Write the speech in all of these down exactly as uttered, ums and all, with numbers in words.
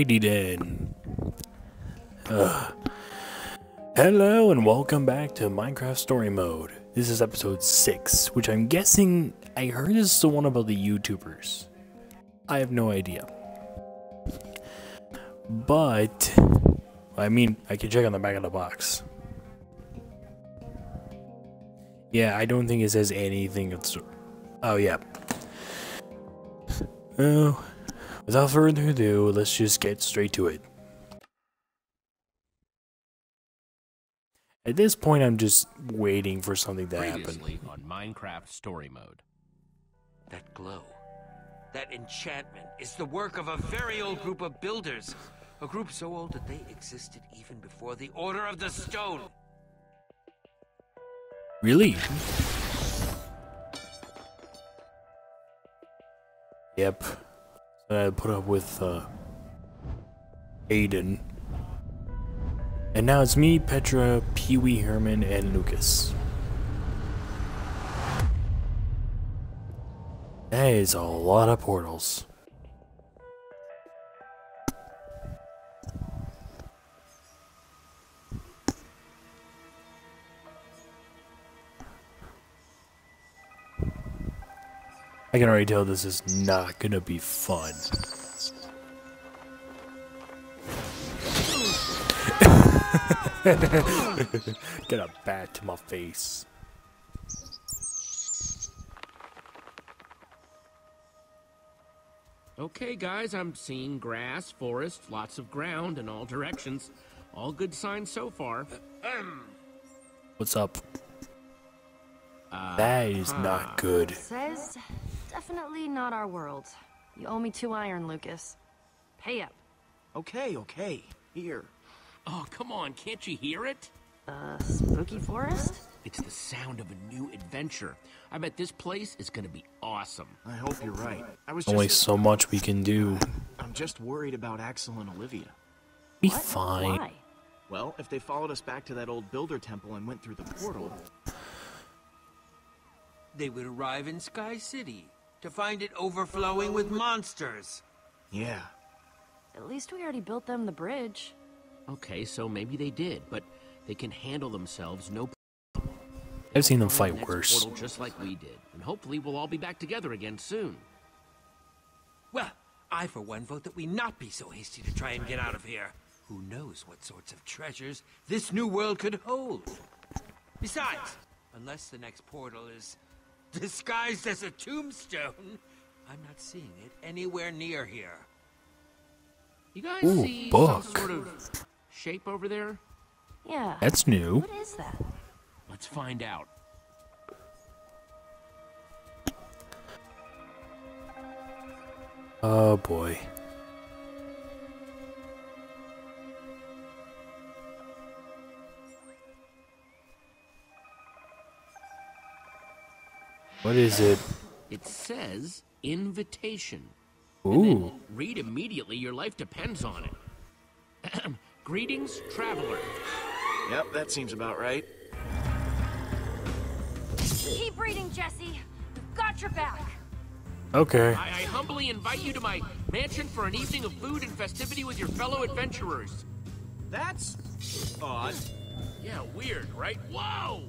Alrighty then. Ugh. Hello and welcome back to Minecraft Story Mode. This is episode six, which I'm guessing I heard is the one about the YouTubers. I have no idea. But, I mean, I can check on the back of the box. Yeah, I don't think it says anything. It's, oh yeah. Oh, without further ado, let's just get straight to it. At this point, I'm just waiting for something to Previously happen. on Minecraft Story Mode. That glow, that enchantment is the work of a very old group of builders. A group so old that they existed even before the Order of the Stone. Really? Yep. So I put up with uh, Aiden. And now it's me, Petra, Pee-wee, Herman, and Lucas. That is a lot of portals. I can already tell this is not gonna be fun. Get a bat to my face. Okay, guys, I'm seeing grass, forest, lots of ground in all directions. All good signs so far. What's up? Uh, That is huh. not good. Says, definitely not our world. You owe me two iron, Lucas. Pay up. Okay, okay. Here. Oh, come on, can't you hear it? Uh, spooky forest? It's the sound of a new adventure. I bet this place is gonna be awesome. I hope you're right. I was Only just... so much we can do. I'm just worried about Axel and Olivia. Be What? fine. Why? Well, if they followed us back to that old builder temple and went through the portal... They would arrive in Sky City to find it overflowing with monsters. Yeah. At least we already built them the bridge. Okay, so maybe they did, but they can handle themselves, no I've seen them Next fight worse. portal just like we did, and hopefully we'll all be back together again soon. Well, I for one vote that we not be so hasty to try and get out of here. Who knows what sorts of treasures this new world could hold? Besides, unless the next portal is disguised as a tombstone, I'm not seeing it anywhere near here. You guys Ooh, see book. some sort of shape over there? Yeah. That's new. What is that? Let's find out. Oh boy. What is it? It says invitation. Ooh. Read immediately, your life depends on it. Greetings, traveler. Yep, that seems about right. Keep reading, Jesse. We've got your back. Okay. I, I humbly invite you to my mansion for an evening of food and festivity with your fellow adventurers. That's... odd. Yeah, weird, right? Whoa!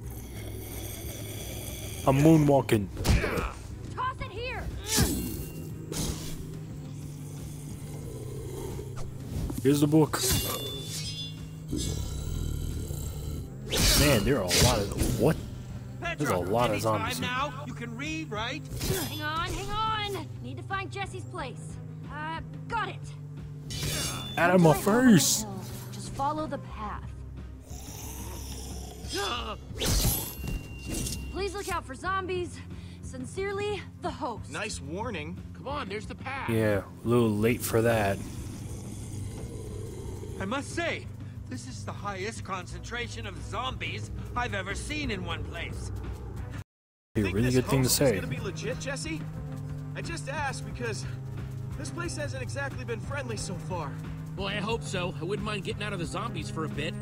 I'm moonwalking. Toss it here. Here's the book. Man, there are a lot of what? There's a lot of zombies. Now you can read, right? Hang on, hang on. Need to find Jesse's place. Uh, got it. Out of my Don't go over the face. hill. Just follow the path. Please look out for zombies. Sincerely, the host. Nice warning. Come on, there's the path. Yeah, a little late for that. I must say, this is the highest concentration of zombies I've ever seen in one place. A Think really this good thing to host say. is gonna be legit, Jesse? I just asked because this place hasn't exactly been friendly so far. Boy, I hope so. I wouldn't mind getting out of the zombies for a bit.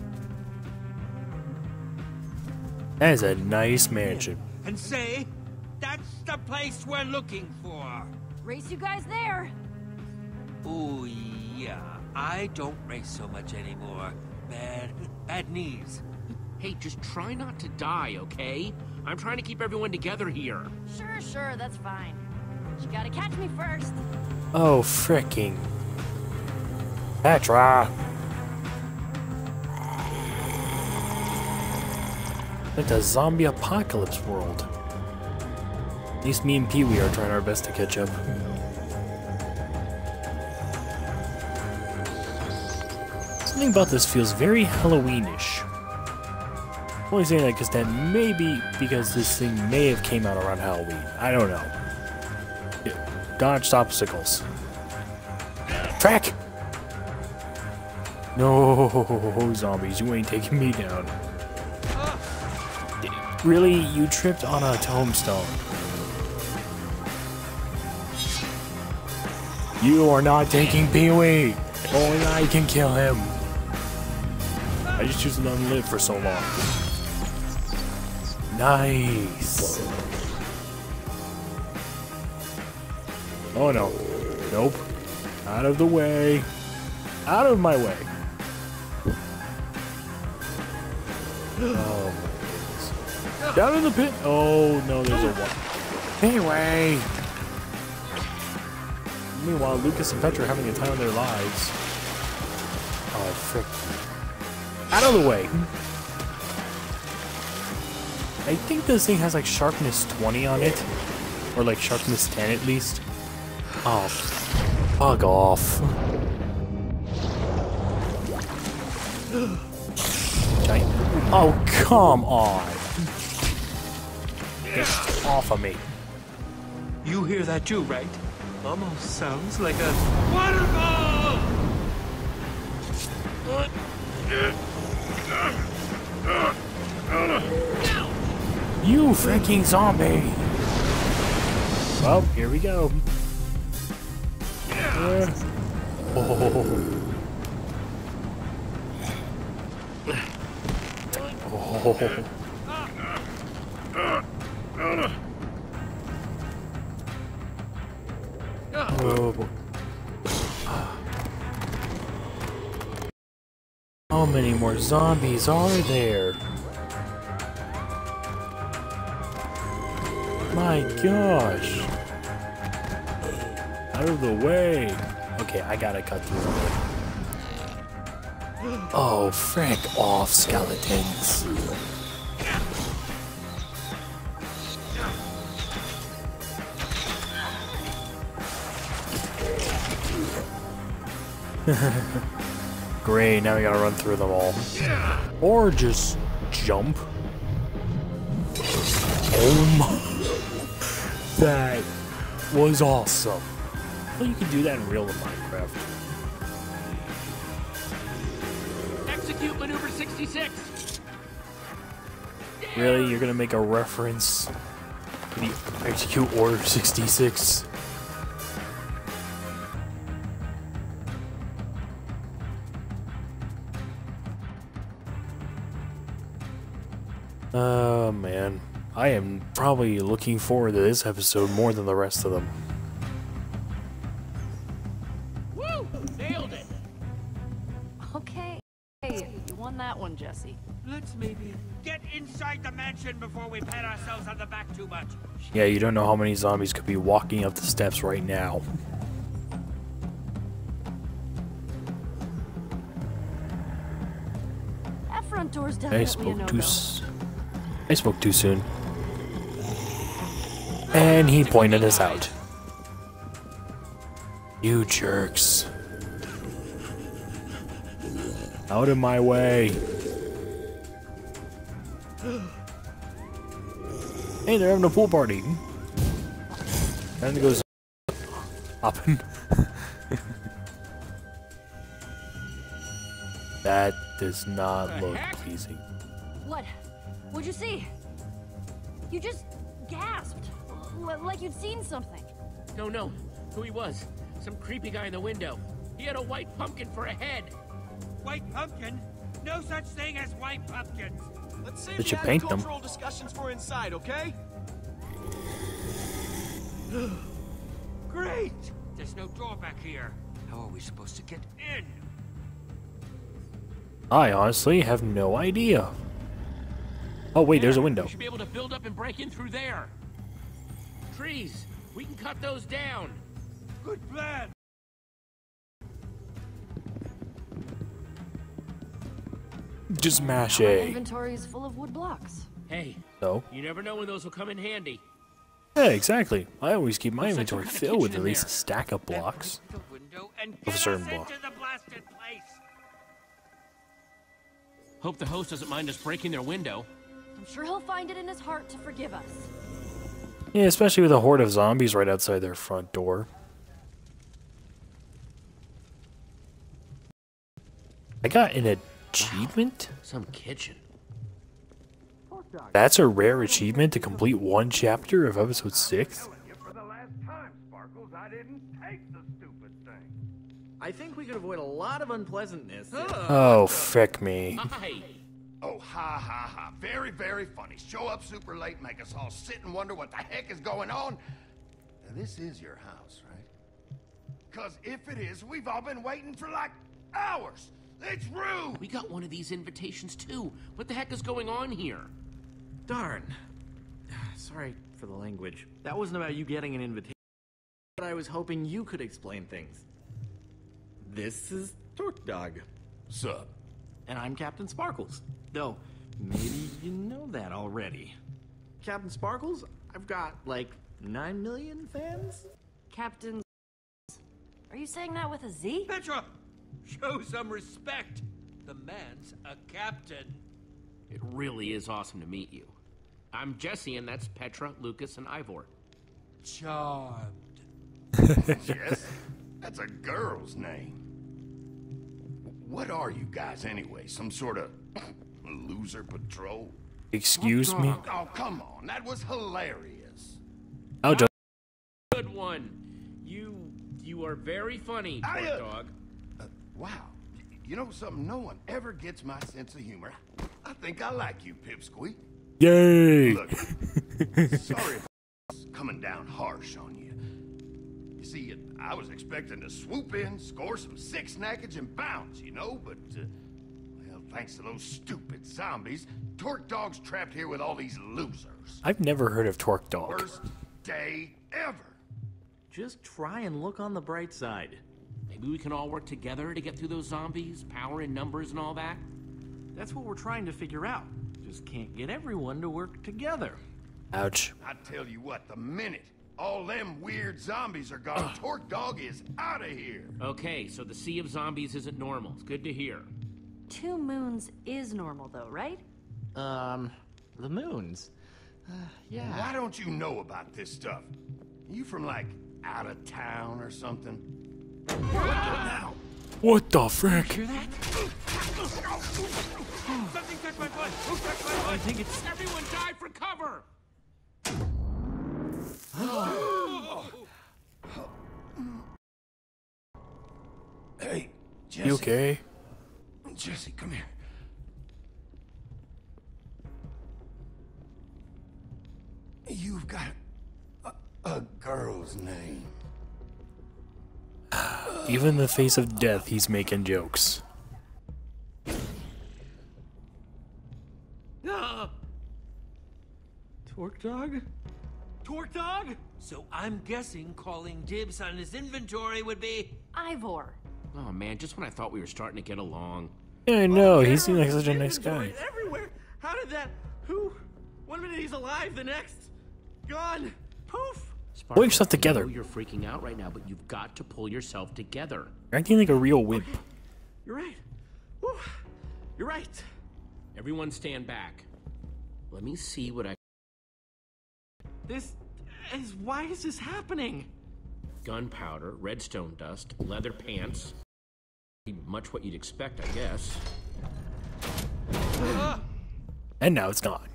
That is a nice mansion. And say, that's the place we're looking for. Race you guys there. Ooh, Yeah, I don't race so much anymore. Bad, bad knees. Hey, just try not to die, okay? I'm trying to keep everyone together here. Sure, sure, that's fine. You gotta catch me first. Oh, fricking. Petra! Like a zombie apocalypse world. At least me and Pee-wee are trying our best to catch up. Something about this feels very Halloweenish. I'm only saying that because that may be because this thing may have came out around Halloween. I don't know. Yeah. Dodged obstacles. Track! No, zombies, you ain't taking me down. Really? You tripped on a tombstone. You are not taking Pee-wee! Only I can kill him. I just choose to let him live for so long. Nice. Oh no. Nope. Out of the way. Out of my way. Oh my goodness. Down in the pit. Oh no, there's a one. Anyway. Meanwhile, Lucas and Petra are having a time of their lives. Oh frick. Out of the way. I think this thing has like sharpness twenty on it. Or like sharpness ten at least. Oh, bug off. Okay. Oh, come on. Get off of me. You hear that too, right? Almost sounds like a waterfall! You freaking zombie! Well, here we go. Uh, oh. Oh. Oh. How many more zombies are there? My gosh. Out of the way. Okay, I gotta cut through it. Oh, frick off, skeletons. Great, now we gotta run through them all. Or just jump. Oh my. That was awesome. I thought you could do that in real Minecraft. Execute maneuver sixty-six. Really? You're gonna make a reference to the Execute Order sixty-six? Oh man, I am probably looking forward to this episode more than the rest of them. Woo! Nailed it! Okay, hey, you won that one, Jesse. Let's maybe get inside the mansion before we pat ourselves on the back too much. Yeah, you don't know how many zombies could be walking up the steps right now. That front door's I definitely a spoke no-go. too s I spoke too soon. And he pointed us out. You jerks. Out of my way. Hey, they're having a pool party. Time to go hopping. That does not The look heck? pleasing. What? What'd you see? You just gasped. L like you'd seen something. No, no. Who he was? Some creepy guy in the window. He had a white pumpkin for a head. White pumpkin? No such thing as white pumpkins. Let's save Did the you paint them? agricultural discussions for inside, okay? Great! There's no door back here. How are we supposed to get in? I honestly have no idea. Oh wait, there's a window. We should be able to build up and break in through there. Trees, we can cut those down. Good plan. Just mash Our A. inventory is full of wood blocks. Hey, So? you never know when those will come in handy. Yeah, exactly. I always keep my Looks like inventory some kind of filled with kitchen at in least a there. stack of blocks. The window and Of a get certain us block. into the blasted place. Hope the host doesn't mind us breaking their window. I'm sure he'll find it in his heart to forgive us. Yeah, especially with a horde of zombies right outside their front door. I got an achievement? Some kitchen. That's a rare achievement to complete one chapter of episode six? For the last time, Sparkles, I didn't take the stupid thing. I think we could avoid a lot of unpleasantness. Oh, frick me. Hi. Oh, ha ha ha. Very, very funny. Show up super late, make us all sit and wonder what the heck is going on. Now, this is your house, right? Because if it is, we've all been waiting for like hours. It's rude. We got one of these invitations too. What the heck is going on here? Darn. Sorry for the language. That wasn't about you getting an invitation, but I was hoping you could explain things. This is Torque Dog, Sup? and I'm Captain Sparkles. Though, maybe you know that already. Captain Sparkles, I've got like nine million fans? Captain... Are you saying that with a Z? Petra, show some respect. The man's a captain. It really is awesome to meet you. I'm Jesse, and that's Petra, Lucas, and Ivor. Charmed. Jess? That's a girl's name. What are you guys anyway? Some sort of loser patrol? Excuse me? Oh, come on. That was hilarious. I'll just. Good one. You, you are very funny, I, Torque uh, Dog. Uh, wow. Y- You know something? No one ever gets my sense of humor. I think I like you, Pipsqueak. Yay! Look, sorry if I was coming down harsh on you. You see, I was expecting to swoop in, score some six snackage, and bounce, you know, but, uh, well, thanks to those stupid zombies, Torque Dog's trapped here with all these losers. I've never heard of Torque Dog. Worst day ever. Just try and look on the bright side. Maybe we can all work together to get through those zombies, power in numbers and all that. That's what we're trying to figure out. Just can't get everyone to work together. Ouch. I tell you what, the minute all them weird zombies are gone, Torque Dog is out of here. Okay, so the sea of zombies isn't normal. It's good to hear. Two moons is normal, though, right? Um, the moons. Uh, yeah. Why don't you know about this stuff? You from, like, out of town or something? What now? What the frick? Hear that? Something touched my foot. Who touched my foot? I think it's... Everyone dive for cover! Hey, Jesse. You okay? Jesse, come here. You've got a, a girl's name. Even in the face of death, he's making jokes. Ah! Torque Dog? Torque Dog? So I'm guessing calling dibs on his inventory would be... Ivor. Oh man, just when I thought we were starting to get along. Yeah, I know. He seems like such a nice guy. Inventory everywhere. How did that? Who? One minute he's alive, the next gone. Poof. Sparkle, Pull yourself together. I know you're freaking out right now, but you've got to pull yourself together. You're acting like a real wimp. You're right. Whew. You're right. Everyone stand back. Let me see what I... This is why is this happening? Gunpowder, redstone dust, leather pants. Much what you'd expect, I guess. And now it's gone.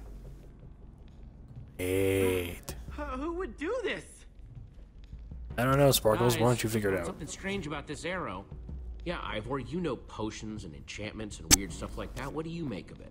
Eight. Uh, who would do this? I don't know, Sparkles. Why Guys, don't you figure it out? Something strange about this arrow. Yeah, Ivor, you know potions and enchantments and weird stuff like that. What do you make of it?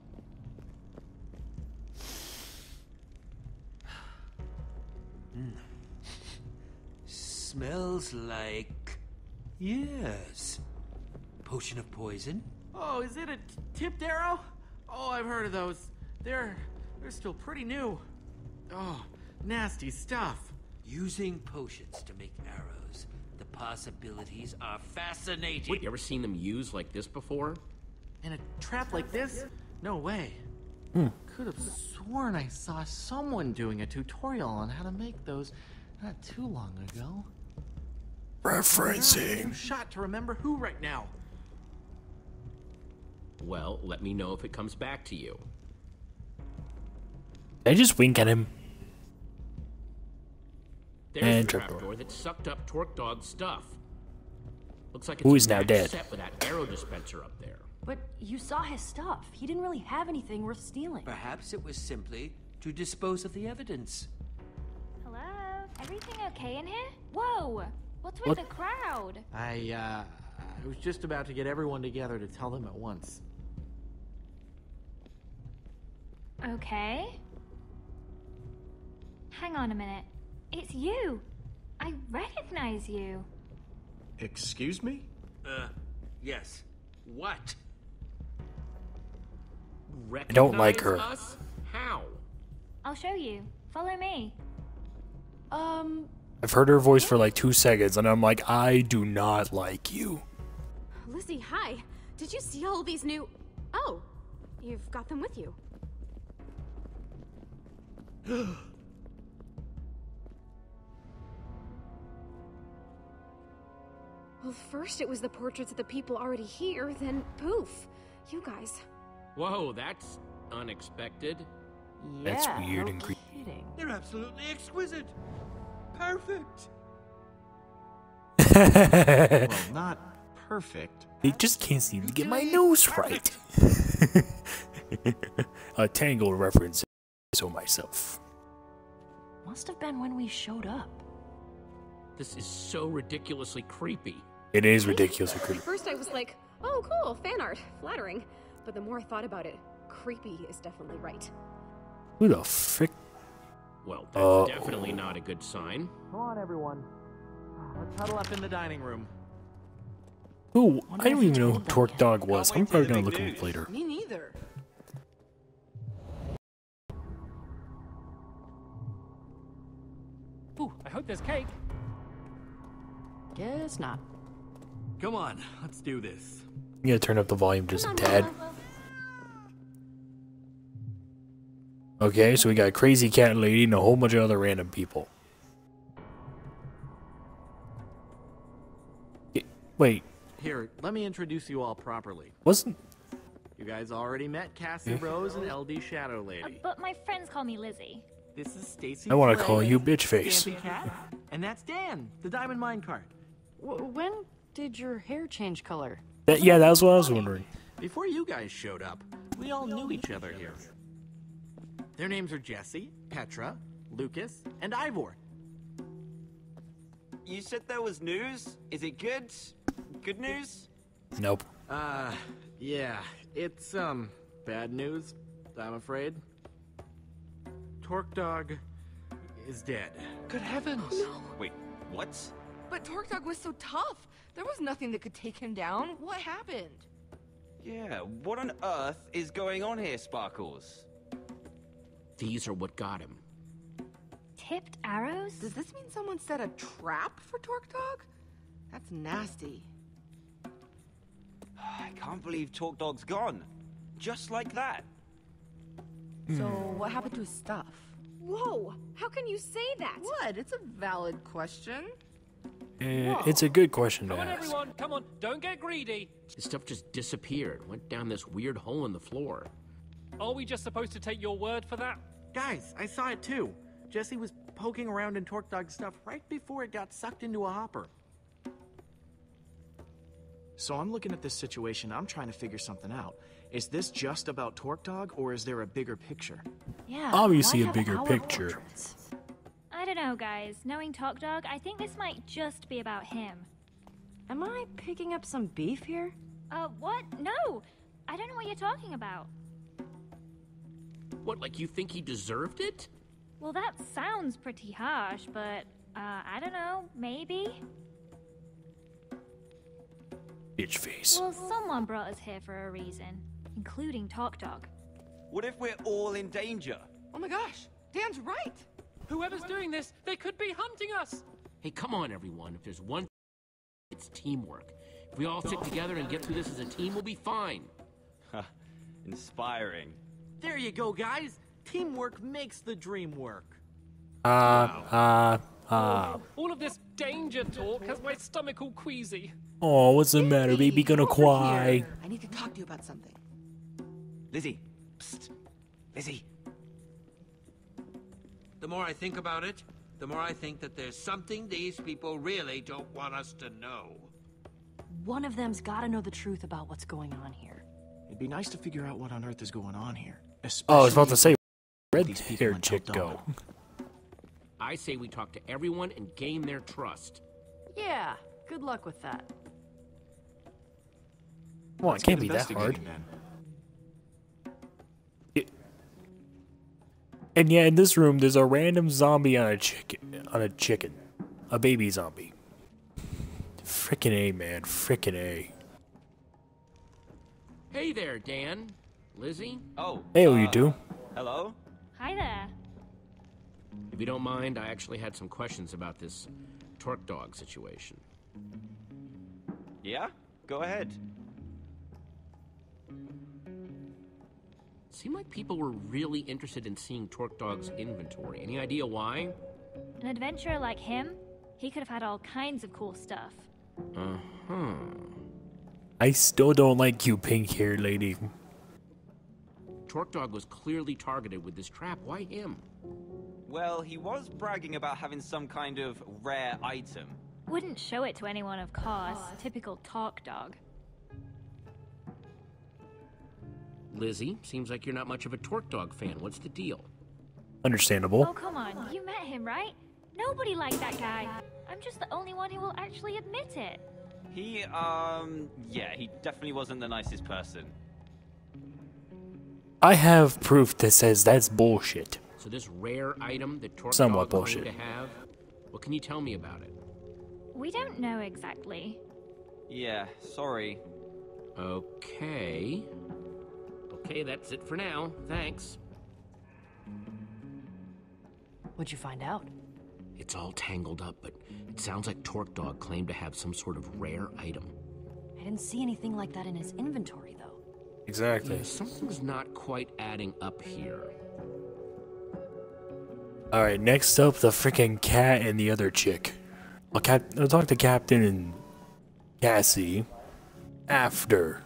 Smells like... Yes. Potion of poison? Oh, is it a t- tipped arrow? Oh, I've heard of those. They're they're still pretty new. Oh, nasty stuff. Using potions to make arrows. The possibilities are fascinating. Wait, you ever seen them used like this before? In a trap like this? No way. Hmm. Could have sworn I saw someone doing a tutorial on how to make those not too long ago. Referencing. I'm shot to remember who right now. Well, let me know if it comes back to you. Did I just wink at him? There's And the trapdoor. trapdoor that sucked up Torque Dog's stuff. Looks like it's Who a is now match dead. set with that arrow dispenser up there. But you saw his stuff. He didn't really have anything worth stealing. Perhaps it was simply to dispose of the evidence. Hello? Everything okay in here? Whoa! What's with What? the crowd? I, uh, I was just about to get everyone together to tell them at once. Okay. Hang on a minute. It's you! I recognize you. Excuse me? Uh, yes. What? I don't like her. Recognize us? How? I'll show you. Follow me. Um, I've heard her voice for like two seconds, and I'm like, I do not like you. Lizzie, hi. Did you see all these new... Oh, you've got them with you. Well, first it was the portraits of the people already here, then poof, you guys. Whoa, that's unexpected. That's yeah, weird no and creepy. kidding. They're absolutely exquisite. Perfect. Well, not perfect. They just can't seem to get my nose right. A Tangled reference, so myself. Must have been when we showed up. This is so ridiculously creepy. It is ridiculously At creepy. first I was like, oh cool, fan art, flattering. But the more I thought about it, creepy is definitely right. Who the frick? Well, that's Uh, definitely not a good sign. Come on, everyone. Let's huddle up in the dining room. Who? I don't even know who Torque Dog was. I'm probably gonna look him up later. Me neither. Ooh, I hope there's cake. Guess not. Come on, let's do this. I'm gonna turn up the volume just a tad. Okay, so we got Crazy Cat Lady and a whole bunch of other random people. Y- Wait, Here, let me introduce you all properly. wasn't... You guys already met Cassie Rose and L D Shadow Uh, Lady. but my friends call me Lizzie. This is Stacy. I want to Flay, call you bitch face. Stampy Cat, and that's Dan, the Diamond Minecart. W when did your hair change color? That, yeah, that was what I was wondering. Before you guys showed up, we all knew each other here. Their names are Jesse, Petra, Lucas, and Ivor. You said there was news? Is it good? Good news? Nope. Uh, yeah, it's, um, bad news, I'm afraid. Torque Dog is dead. Good heavens! Wait, what? But Torque Dog was so tough. There was nothing that could take him down. What happened? Yeah, what on earth is going on here, Sparkles? These are what got him. Tipped arrows? Does this mean someone set a trap for Torque Dog? That's nasty. I can't believe Torque Dog's gone. Just like that. So what happened to his stuff? Whoa, how can you say that? What? It's a valid question. Uh, it's a good question to Come on, ask. everyone. Come on. Don't get greedy. His stuff just disappeared. Went down this weird hole in the floor. Are we just supposed to take your word for that? Guys, I saw it too. Jesse was poking around in Torque Dog's stuff right before it got sucked into a hopper. So I'm looking at this situation, I'm trying to figure something out. Is this just about Torque Dog, or is there a bigger picture? Yeah. Obviously why a have bigger our picture. portraits? I don't know, guys. Knowing Talk Dog, I think this might just be about him. Am I picking up some beef here? Uh, what? No! I don't know what you're talking about. What, like you think he deserved it? Well, that sounds pretty harsh, but, uh, I don't know. Maybe? Bitch face. Well, someone brought us here for a reason, including Talk Dog. What if we're all in danger? Oh my gosh, Dan's right. Whoever's doing this, they could be hunting us. Hey, come on, everyone. If there's one, it's teamwork. If we all stick together and get through this as a team, we'll be fine. Inspiring. There you go, guys. Teamwork makes the dream work. Ah, ah, ah. All of this danger talk has my stomach all queasy. Oh, what's the matter? Baby gonna cry. I need to talk to you about something. Lizzie. Psst. Lizzie. The more I think about it, the more I think that there's something these people really don't want us to know. One of them's gotta know the truth about what's going on here. It'd be nice to figure out what on earth is going on here. Oh, I was about to say, Especially red-haired chick go. I say we talk to everyone and gain their trust. Yeah, good luck with that. Well, it Let's can't get be that hard. investigating, then. It- And yeah, in this room, there's a random zombie on a chicken, on a chicken, a baby zombie. Frickin' A, man, frickin' A. Hey there, Dan. Lizzie? Oh. Hey, uh, what you do? Hello? Hi there. If you don't mind, I actually had some questions about this Torque Dog situation. Yeah? Go ahead. Seemed like people were really interested in seeing Torque Dog's inventory. Any idea why? An adventurer like him, he could have had all kinds of cool stuff. Uh-huh. I still don't like you, pink-haired lady. Torque Dog was clearly targeted with this trap. Why him? Well, he was bragging about having some kind of rare item. Wouldn't show it to anyone, of course. Typical Talk Dog. Lizzie, seems like you're not much of a Torque Dog fan. What's the deal? Understandable. Oh, come on. You met him, right? Nobody liked that guy. I'm just the only one who will actually admit it. He, um, yeah, he definitely wasn't the nicest person. I have proof that says that's bullshit. So this rare item that Torque Somewhat Dog claimed bullshit. to have, what can you tell me about it? We don't know exactly. Yeah, sorry. Okay. Okay, that's it for now. Thanks. What'd you find out? It's all tangled up, but it sounds like Torque Dog claimed to have some sort of rare item. I didn't see anything like that in his inventory, though. Exactly. Yeah, something's not quite adding up here. Alright, next up, the freaking cat and the other chick. I'll, cap I'll talk to Captain and Cassie after.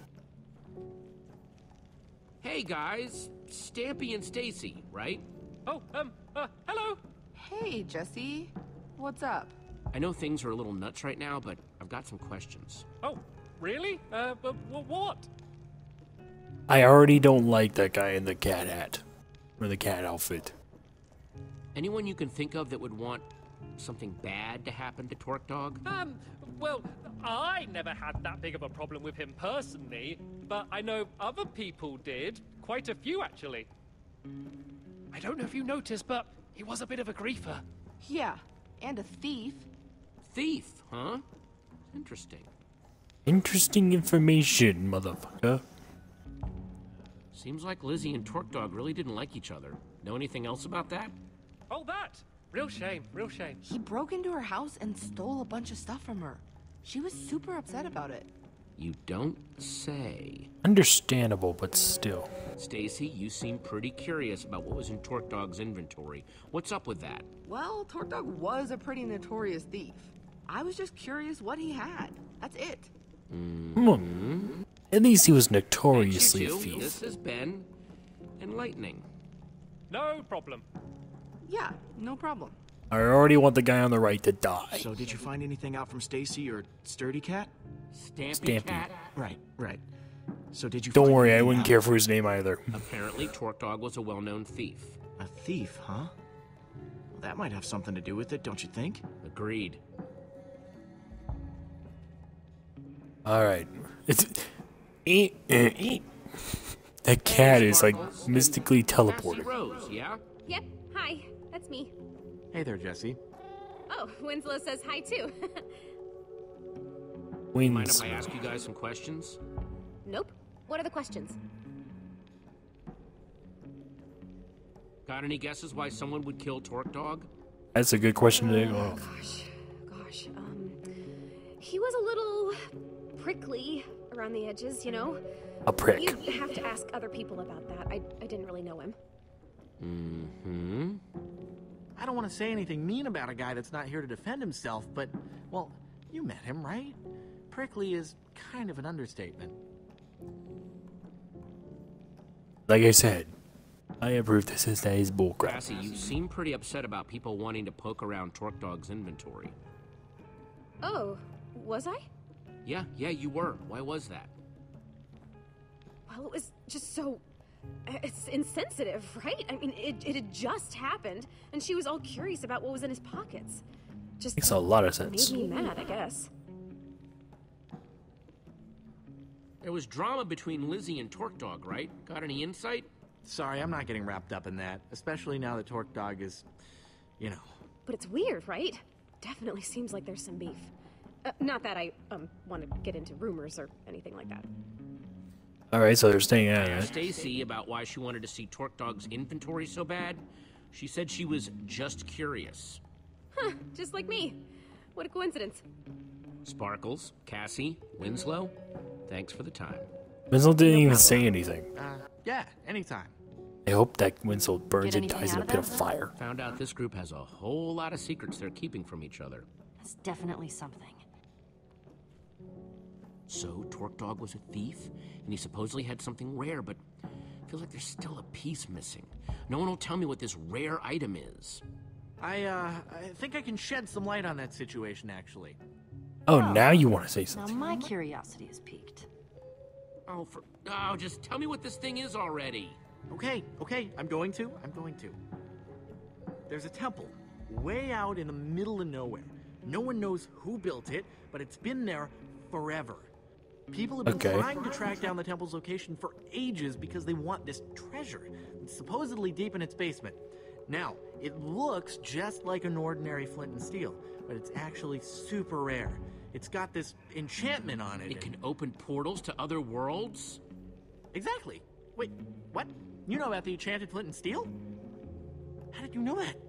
Hey guys, Stampy and Stacy, right? Oh, um, uh, hello. Hey, Jesse. What's up? I know things are a little nuts right now, but I've got some questions. Oh, really? Uh, but what? I already don't like that guy in the cat hat. Or the cat outfit. Anyone you can think of that would want something bad to happen to Torque Dog? Um, well, I never had that big of a problem with him personally, but I know other people did. Quite a few, actually. I don't know if you noticed, but he was a bit of a griefer. Yeah, and a thief. Thief, huh? Interesting. Interesting information, motherfucker. Seems like Lizzie and Torque Dog really didn't like each other. Know anything else about that? Oh, that! Real shame, real shame. He broke into her house and stole a bunch of stuff from her. She was super upset about it. You don't say. Understandable, but still. Stacy, you seem pretty curious about what was in Torque Dog's inventory. What's up with that? Well, Torque Dog was a pretty notorious thief. I was just curious what he had. That's it. Come on. At least he was notoriously a Thanks, you two. thief. This has been enlightening. No problem. Yeah, no problem. I already want the guy on the right to die. So did you find anything out from Stacy or Sturdy Cat? Stampy, Stampy. Cat. Right, right. So did you Don't find worry, I anything wouldn't out? care for his name either. Apparently, Torque Dog was a well-known thief. A thief, huh? Well, that might have something to do with it, don't you think? Agreed. Alright. It's... Eh, eh, eh. That cat is like Sparkles. mystically Cassie teleported. Rose, yeah? Yep, hi, that's me. Hey there, Jesse. Oh, Winslow says hi too. Mind if I Winslow. ask you guys some questions? Nope. What are the questions? Got any guesses why someone would kill Torque Dog? That's a good question to go. Oh, gosh. Gosh. Um, he was a little prickly around the edges, you know? A prick. You'd have to ask other people about that. I, I didn't really know him. Mm-hmm. I don't want to say anything mean about a guy that's not here to defend himself, but, well, you met him, right? Prickly is kind of an understatement. Like I said, I approve this as that is bullcrap. Cassie, you seem pretty upset about people wanting to poke around Torque Dog's inventory. Oh, was I? Yeah, yeah, you were. Why was that? Well, it was just so... It's insensitive, right? I mean, it, it had just happened, and she was all curious about what was in his pockets. Just Makes a lot of sense. made me mad, I guess. There was drama between Lizzie and Torque Dog, right? Got any insight? Sorry, I'm not getting wrapped up in that, especially now that Torque Dog is, you know. But it's weird, right? Definitely seems like there's some beef. Uh, not that I um want to get into rumors or anything like that. Alright, so they're staying out I of asked it. Stacy about why she wanted to see Torque Dog's inventory so bad. She said she was just curious. Huh, just like me. What a coincidence. Sparkles, Cassie, Winslow, thanks for the time. Winslow didn't even say anything. Uh, yeah, anytime. I hope that Winslow burns Get and anything dies in a out of pit of that? fire. Found out this group has a whole lot of secrets they're keeping from each other. That's definitely something. So, Torque Dog was a thief, and he supposedly had something rare, but I feel like there's still a piece missing. No one will tell me what this rare item is. I, uh, I think I can shed some light on that situation, actually. Oh, now you want to say Now something. my curiosity is piqued. Oh, for... Oh, just tell me what this thing is already. Okay, okay, I'm going to, I'm going to. There's a temple, way out in the middle of nowhere. No one knows who built it, but it's been there forever. People have been Okay. trying to track down the temple's location for ages because they want this treasure. It's supposedly deep in its basement. Now, it looks just like an ordinary flint and steel, but it's actually super rare. It's got this enchantment on it. It can open portals to other worlds? Exactly. Wait, what? You know about the enchanted flint and steel? How did you know that?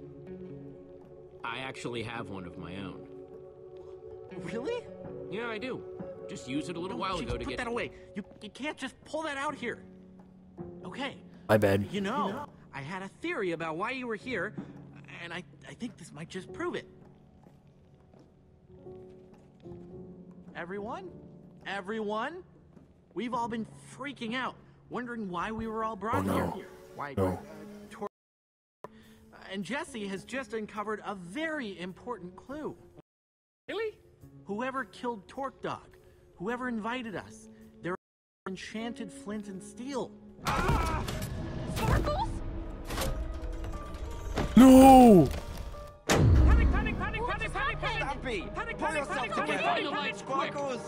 I actually have one of my own. Really? Yeah, I do. Just used it a little No, while just ago to put get... that away. You, you can't just pull that out here. Okay. My bad. You know, I had a theory about why you were here, and I, I think this might just prove it. Everyone? Everyone? We've all been freaking out, wondering why we were all brought Oh, no. here. Why? No. Uh, Tor- uh, and Jesse has just uncovered a very important clue. Really? Whoever killed Torque Dog, whoever invited us, they're enchanted flint and steel. Sparkles? No! Panic, panic, panic, panic, panic, panic! Abby, Panic, pull panic, yourself panic, together. panic, panic, panic, quick! Sparkles!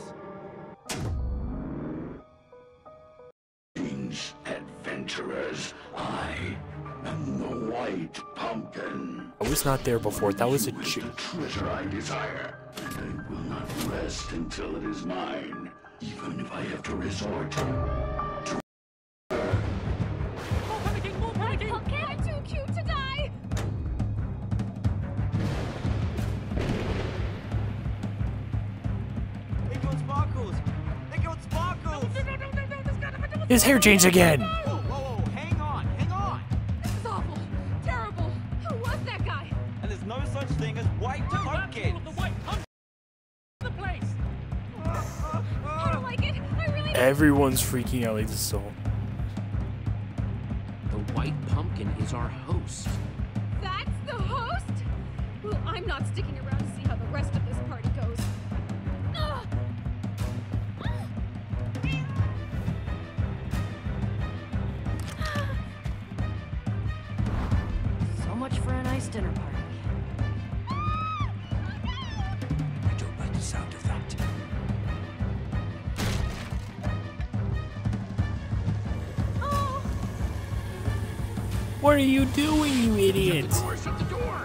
Greetings, adventurers. I am the White Pumpkin. I was not there before. That was a You is chick. the treasure I desire, and I will not rest until it is mine, even if I have to resort to More panicking, more panicking! Pumpkin, I'm too cute to die! They got Sparkles! They got Sparkles! No, no, no, no, no, this guy never His hair changed again! Whoa, whoa, whoa, hang on, hang on! This is awful. Terrible. Who was that guy? And there's no such thing as white That's all pumpkins! of the white pumpkin the place! I don't like it. I really don't. Everyone's freaking out like this so. The White Pumpkin is our host. That's the host? Well, I'm not sticking around to see how the rest of this party goes. Ugh. So much for a nice dinner party. I don't like the sound of that. What are you doing, you idiot? Door, shut the door!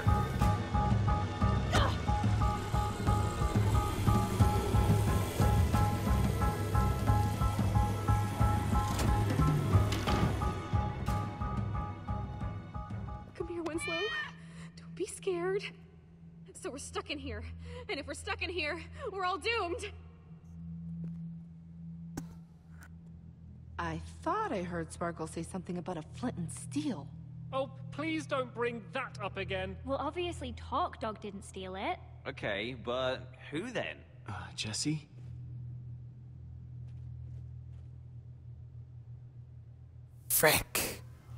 be scared. So we're stuck in here. And if we're stuck in here, we're all doomed. I thought I heard Sparkle say something about a flint and steel. Oh, please don't bring that up again. Well, obviously Talk Dog didn't steal it. Okay, but who then? Uh, Jesse? Frick.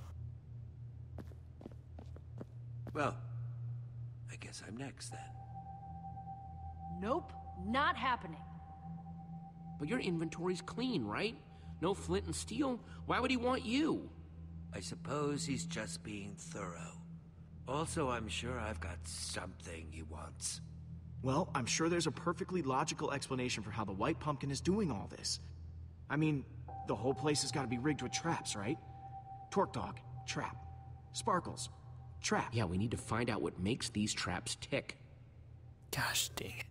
Well, I guess I'm next then. Nope, not happening. But your inventory's clean, right? No flint and steel? Why would he want you? I suppose he's just being thorough. Also, I'm sure I've got something he wants. Well, I'm sure there's a perfectly logical explanation for how the White Pumpkin is doing all this. I mean, the whole place has got to be rigged with traps, right? Torque Dog, trap. Sparkles, trap. Yeah, we need to find out what makes these traps tick. Gosh dang it.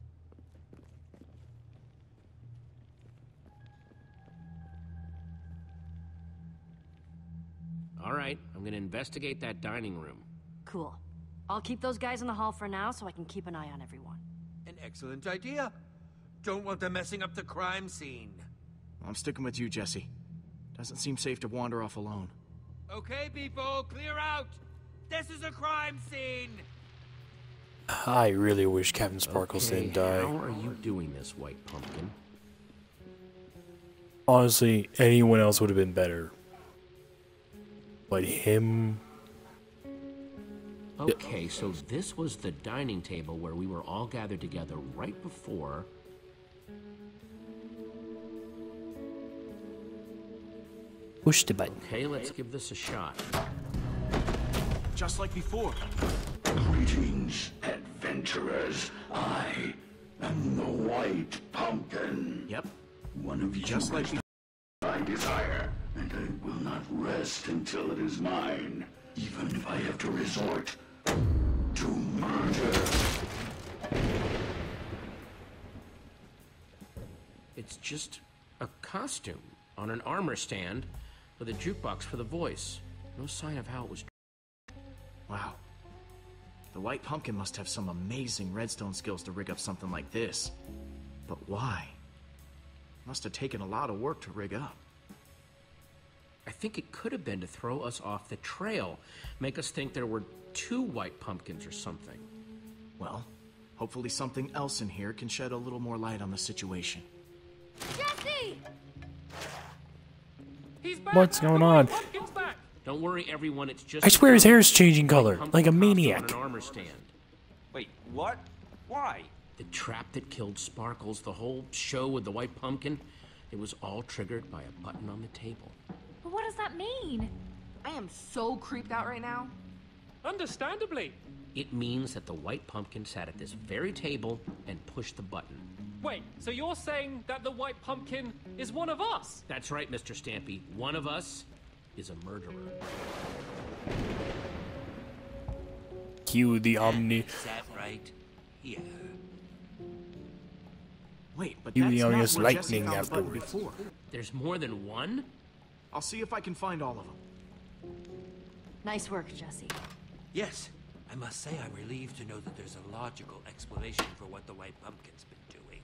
All right, I'm gonna investigate that dining room. Cool. I'll keep those guys in the hall for now so I can keep an eye on everyone. An excellent idea. Don't want them messing up the crime scene. I'm sticking with you, Jesse. Doesn't seem safe to wander off alone. Okay, people, clear out! This is a crime scene! I really wish Captain Sparkles Okay, didn't die. how are you doing this, White Pumpkin? Honestly, anyone else would have been better. But him... Okay, so this was the dining table where we were all gathered together right before... Push the button. Okay, let's give this a shot. Just like before. Greetings, adventurers. I am the White Pumpkin. Yep. One of you Just like is I desire, and I will not rest until it is mine, even if I have to resort to murder. It's just a costume on an armor stand with a jukebox for the voice. No sign of how it was. Wow. The White Pumpkin must have some amazing redstone skills to rig up something like this. But why? Must have taken a lot of work to rig up. I think it could have been to throw us off the trail, make us think there were two White Pumpkins or something. Well, hopefully something else in here can shed a little more light on the situation. Jesse! He's back! What's going The on? White Pumpkin's back! Don't worry, everyone, it's just... I swear his hair is changing White color, Pumpkin like a costume maniac. on an armor stand. Wait, what? Why? The trap that killed Sparkles, the whole show with the White Pumpkin, it was all triggered by a button on the table. But what does that mean? I am so creeped out right now. Understandably. It means that the White Pumpkin sat at this very table and pushed the button. Wait, so you're saying that the White Pumpkin is one of us? That's right, Mister Stampy. One of us is a murderer. Cue the Omni. Is that right? Here. Wait, but You that's the not omnious where Jesse lightning found the button afterwards. before. There's more than one? I'll see if I can find all of them. Nice work, Jesse. Yes, I must say I'm relieved to know that there's a logical explanation for what the White Pumpkin's been doing.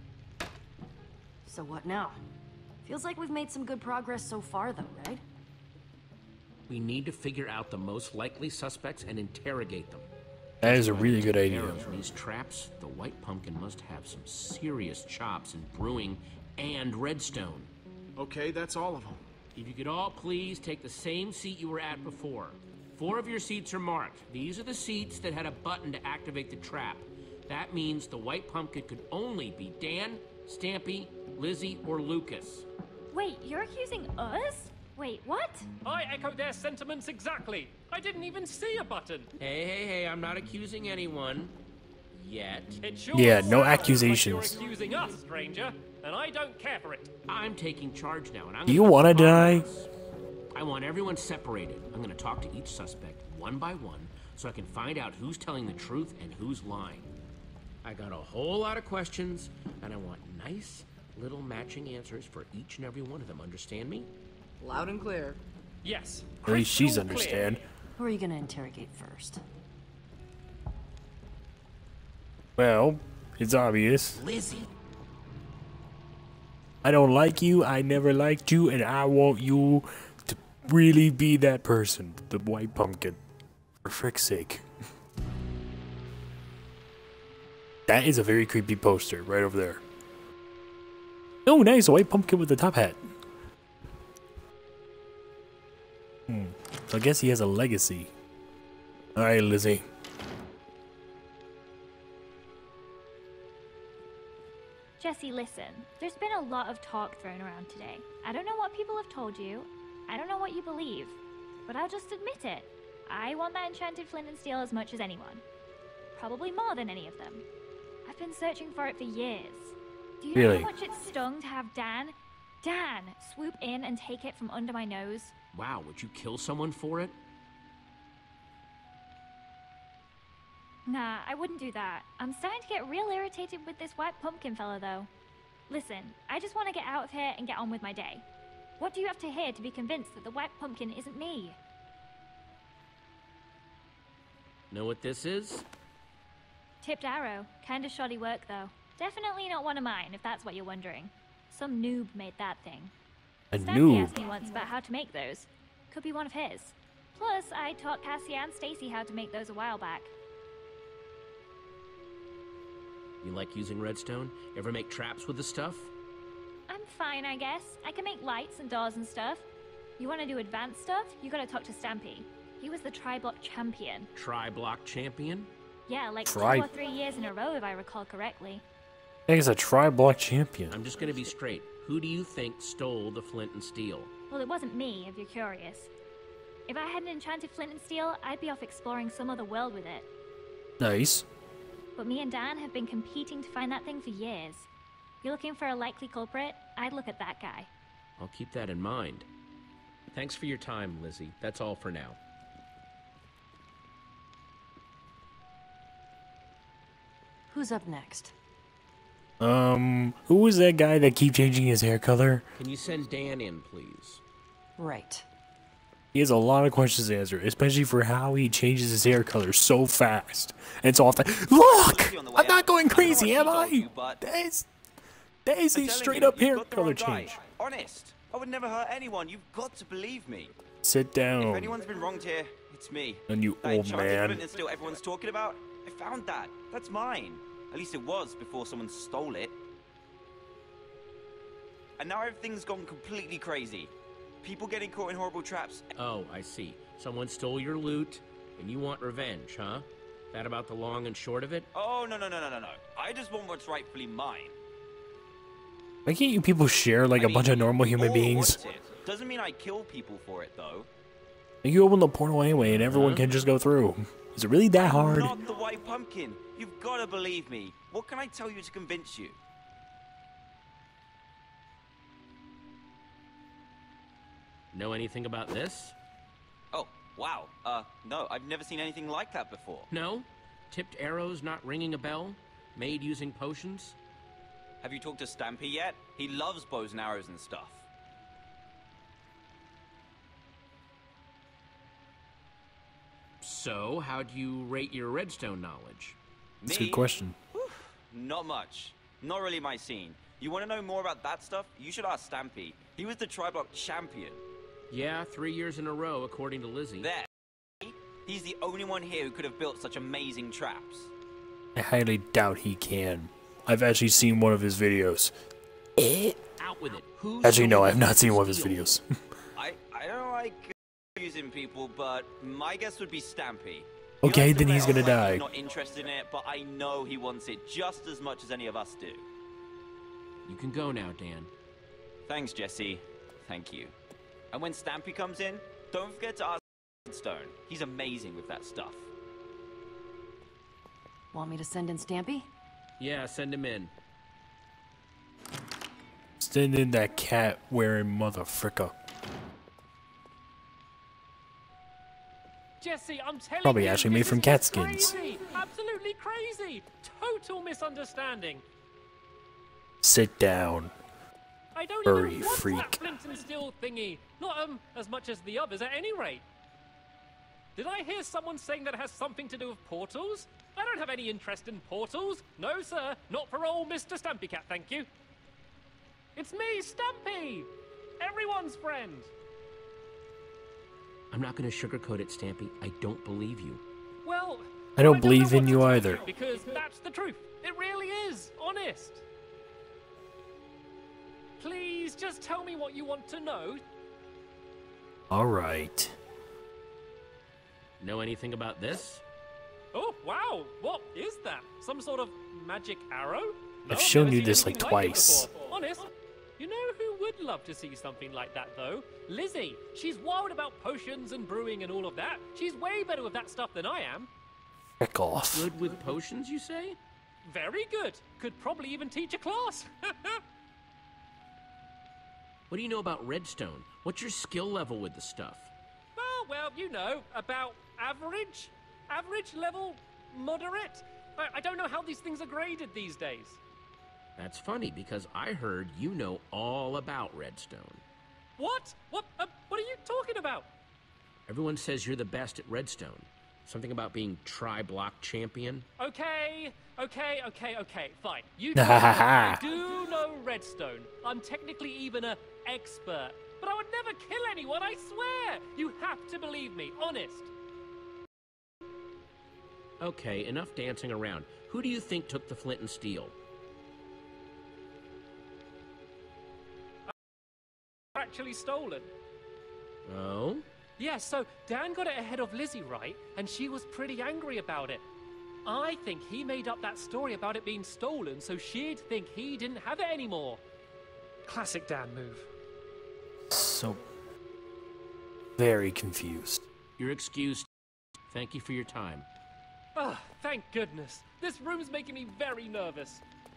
So what now? Feels like we've made some good progress so far, though, right? We need to figure out the most likely suspects and interrogate them. That is a really good idea. Arrows, these traps, the White Pumpkin must have some serious chops in brewing and redstone. Okay, that's all of them. If you could all please take the same seat you were at before. Four of your seats are marked. These are the seats that had a button to activate the trap. That means the White Pumpkin could only be Dan, Stampy, Lizzie, or Lucas. Wait, you're accusing us? Wait, what? I echo their sentiments exactly. I didn't even see a button. Hey, hey, hey, I'm not accusing anyone. Yet. It sure Yeah, no sounds accusations. Like you're accusing us, stranger, and I don't care for it. I'm taking charge now, and I'm Do you gonna want to talk die? about this. I want everyone separated. I'm gonna talk to each suspect one by one so I can find out who's telling the truth and who's lying. I got a whole lot of questions, and I want nice little matching answers for each and every one of them. Understand me? Loud and clear. Yes. At least she's crystal understand. clear. Who are you gonna interrogate first? Well, it's obvious. Lizzie. I don't like you, I never liked you, and I want you to really be that person. The white pumpkin. For frick's sake. That is a very creepy poster right over there. Oh, nice, a white pumpkin with a top hat. Hmm. So I guess he has a legacy. Alright, Lizzie. Jesse, listen. There's been a lot of talk thrown around today. I don't know what people have told you. I don't know what you believe. But I'll just admit it. I want that enchanted flint and steel as much as anyone. Probably more than any of them. I've been searching for it for years. Do you Really? know how much it stung to have Dan, Dan, swoop in and take it from under my nose? Wow, would you kill someone for it? Nah, I wouldn't do that. I'm starting to get real irritated with this white pumpkin fella, though. Listen, I just want to get out of here and get on with my day. What do you have to hear to be convinced that the white pumpkin isn't me? Know what this is? Tipped arrow. Kinda shoddy work, though. Definitely not one of mine, if that's what you're wondering. Some noob made that thing. A Stampy noob? asked me once about how to make those. Could be one of his. Plus, I taught Cassie and Stacy how to make those a while back. You like using redstone? Ever make traps with the stuff? I'm fine, I guess. I can make lights and doors and stuff. You want to do advanced stuff? You gotta talk to Stampy. He was the tri-block champion. Tri-block champion? Yeah, like Tri- two or three years in a row, if I recall correctly. I think it's a tri-block champion. I'm just gonna be straight. Who do you think stole the flint and steel? Well, it wasn't me, if you're curious. If I had an enchanted flint and steel, I'd be off exploring some other world with it. Nice. But me and Dan have been competing to find that thing for years. If you're looking for a likely culprit, I'd look at that guy. I'll keep that in mind. Thanks for your time, Lizzie. That's all for now. Who's up next? Um, who was that guy that keep changing his hair color? Can you send Dan in, please? Right. He has a lot of questions to answer, especially for how he changes his hair color so fast. And it's often, look! I'm not going crazy, am I? Daisy, Daisy straight up hair color change. Honest, I would never hurt anyone. You've got to believe me. Sit If down. anyone's been wronged here, it's me. And you That old enchanted man. flint and steel everyone's talking about, I found that. That's mine. At least it was before someone stole it. And now everything's gone completely crazy. People getting caught in horrible traps. Oh, I see. Someone stole your loot, and you want revenge, huh? That about the long and short of it? Oh, no, no, no, no, no, no. I just want what's rightfully mine. Why can't you people share like I a bunch mean, of normal human all beings? want it. Doesn't mean I kill people for it, though. You open the portal anyway and everyone can just go through. Is it really that hard? I'm not the white pumpkin. You've got to believe me. What can I tell you to convince you? Know anything about this? Oh, wow. Uh, no, I've never seen anything like that before. No? Tipped arrows not ringing a bell? Made using potions? Have you talked to Stampy yet? He loves bows and arrows and stuff. So, how do you rate your redstone knowledge? That's a Me? good question. Whew, not much. Not really my scene. You want to know more about that stuff? You should ask Stampy. He was the tri-block champion. Yeah, three years in a row, according to Lizzie. There. He's the only one here who could have built such amazing traps. I highly doubt he can. I've actually seen one of his videos. Eh? Out with it. Who's Actually, no, the I've not seen steel? one of his videos. I, I don't like using people, but my guess would be Stampy. He Okay, likes to then play he's off gonna like die. He's not interested in it, but I know he wants it just as much as any of us do. You can go now, Dan. Thanks, Jesse. Thank you. And when Stampy comes in, don't forget to ask Stone. He's amazing with that stuff. Want me to send in Stampy? Yeah, send him in. Send in that cat wearing motherfricker. Jesse, I'm telling Probably you, actually made this from is cat skins. Crazy. Absolutely crazy. Total misunderstanding. Sit down. I don't Furry even want freak. that flint and steel thingy. Not um as much as the others, at any rate. Did I hear someone saying that it has something to do with portals? I don't have any interest in portals. No, sir. Not for old Mister Stampy Cat, thank you. It's me, Stampy! Everyone's friend! I'm not gonna sugarcoat it, Stampy. I don't believe you. Well, I don't I believe know in what you to tell either. Because that's the truth. It really is. Honest. Please, just tell me what you want to know. Alright. Know anything about this? Oh, wow. What is that? Some sort of magic arrow? No, I've shown never you seen this like anything like it twice. before. Honest. You know who would love to see something like that, though? Lizzie. She's wild about potions and brewing and all of that. She's way better with that stuff than I am. Heck off. Good with potions, you say? Very good. Could probably even teach a class. What do you know about redstone? What's your skill level with the stuff? Oh, well, you know, about average? Average level? Moderate? I, I don't know how these things are graded these days. That's funny, because I heard you know all about redstone. What? What? Uh, what are you talking about? Everyone says you're the best at redstone. Something about being tri-block champion. Okay, okay, okay, okay, fine. You do know, I do know redstone. I'm technically even a expert. But I would never kill anyone, I swear! You have to believe me, honest. Okay, enough dancing around. Who do you think took the flint and steel? Actually stolen. Oh? Yeah, so Dan got it ahead of Lizzie, right? And she was pretty angry about it. I think he made up that story about it being stolen so she'd think he didn't have it anymore. Classic Dan move. So very confused. You're excused. Thank you for your time. Ah, thank goodness. This room's making me very nervous.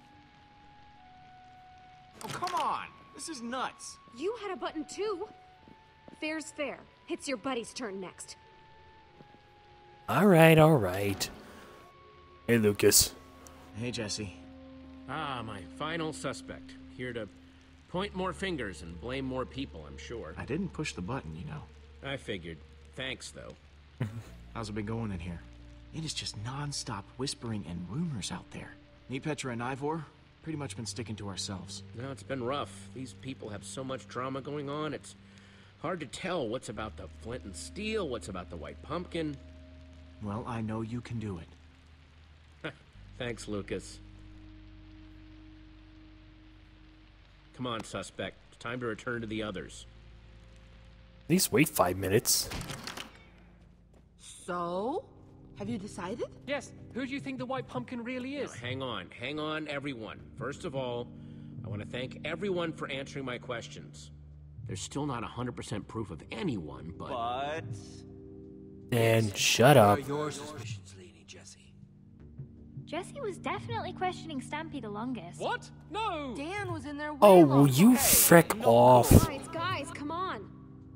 Oh, come on! This is nuts! You had a button too. Fair's fair. It's your buddy's turn next. Alright, alright. Hey, Lucas. Hey, Jesse. Ah, my final suspect. Here to point more fingers and blame more people, I'm sure. I didn't push the button, you know. I figured. Thanks, though. How's it been going in here? It is just non-stop whispering and rumors out there. Me, Petra, and Ivor, pretty much been sticking to ourselves. No, it's been rough. These people have so much drama going on, it's hard to tell what's about the flint and steel, what's about the white pumpkin. Well, I know you can do it. Thanks, Lucas. Come on, suspect. It's time to return to the others. At least wait five minutes. So? Have you decided? Yes, who do you think the white pumpkin really is? Now, hang on, hang on, everyone. First of all, I want to thank everyone for answering my questions. There's still not one hundred percent proof of anyone, but... But... And shut up. Where are your suspicions, Lady Jessie? Jesse was definitely questioning Stampy the longest. What? No! Dan was in there way Oh, will longer. you Hey, frick no, off? Guys, guys, come on.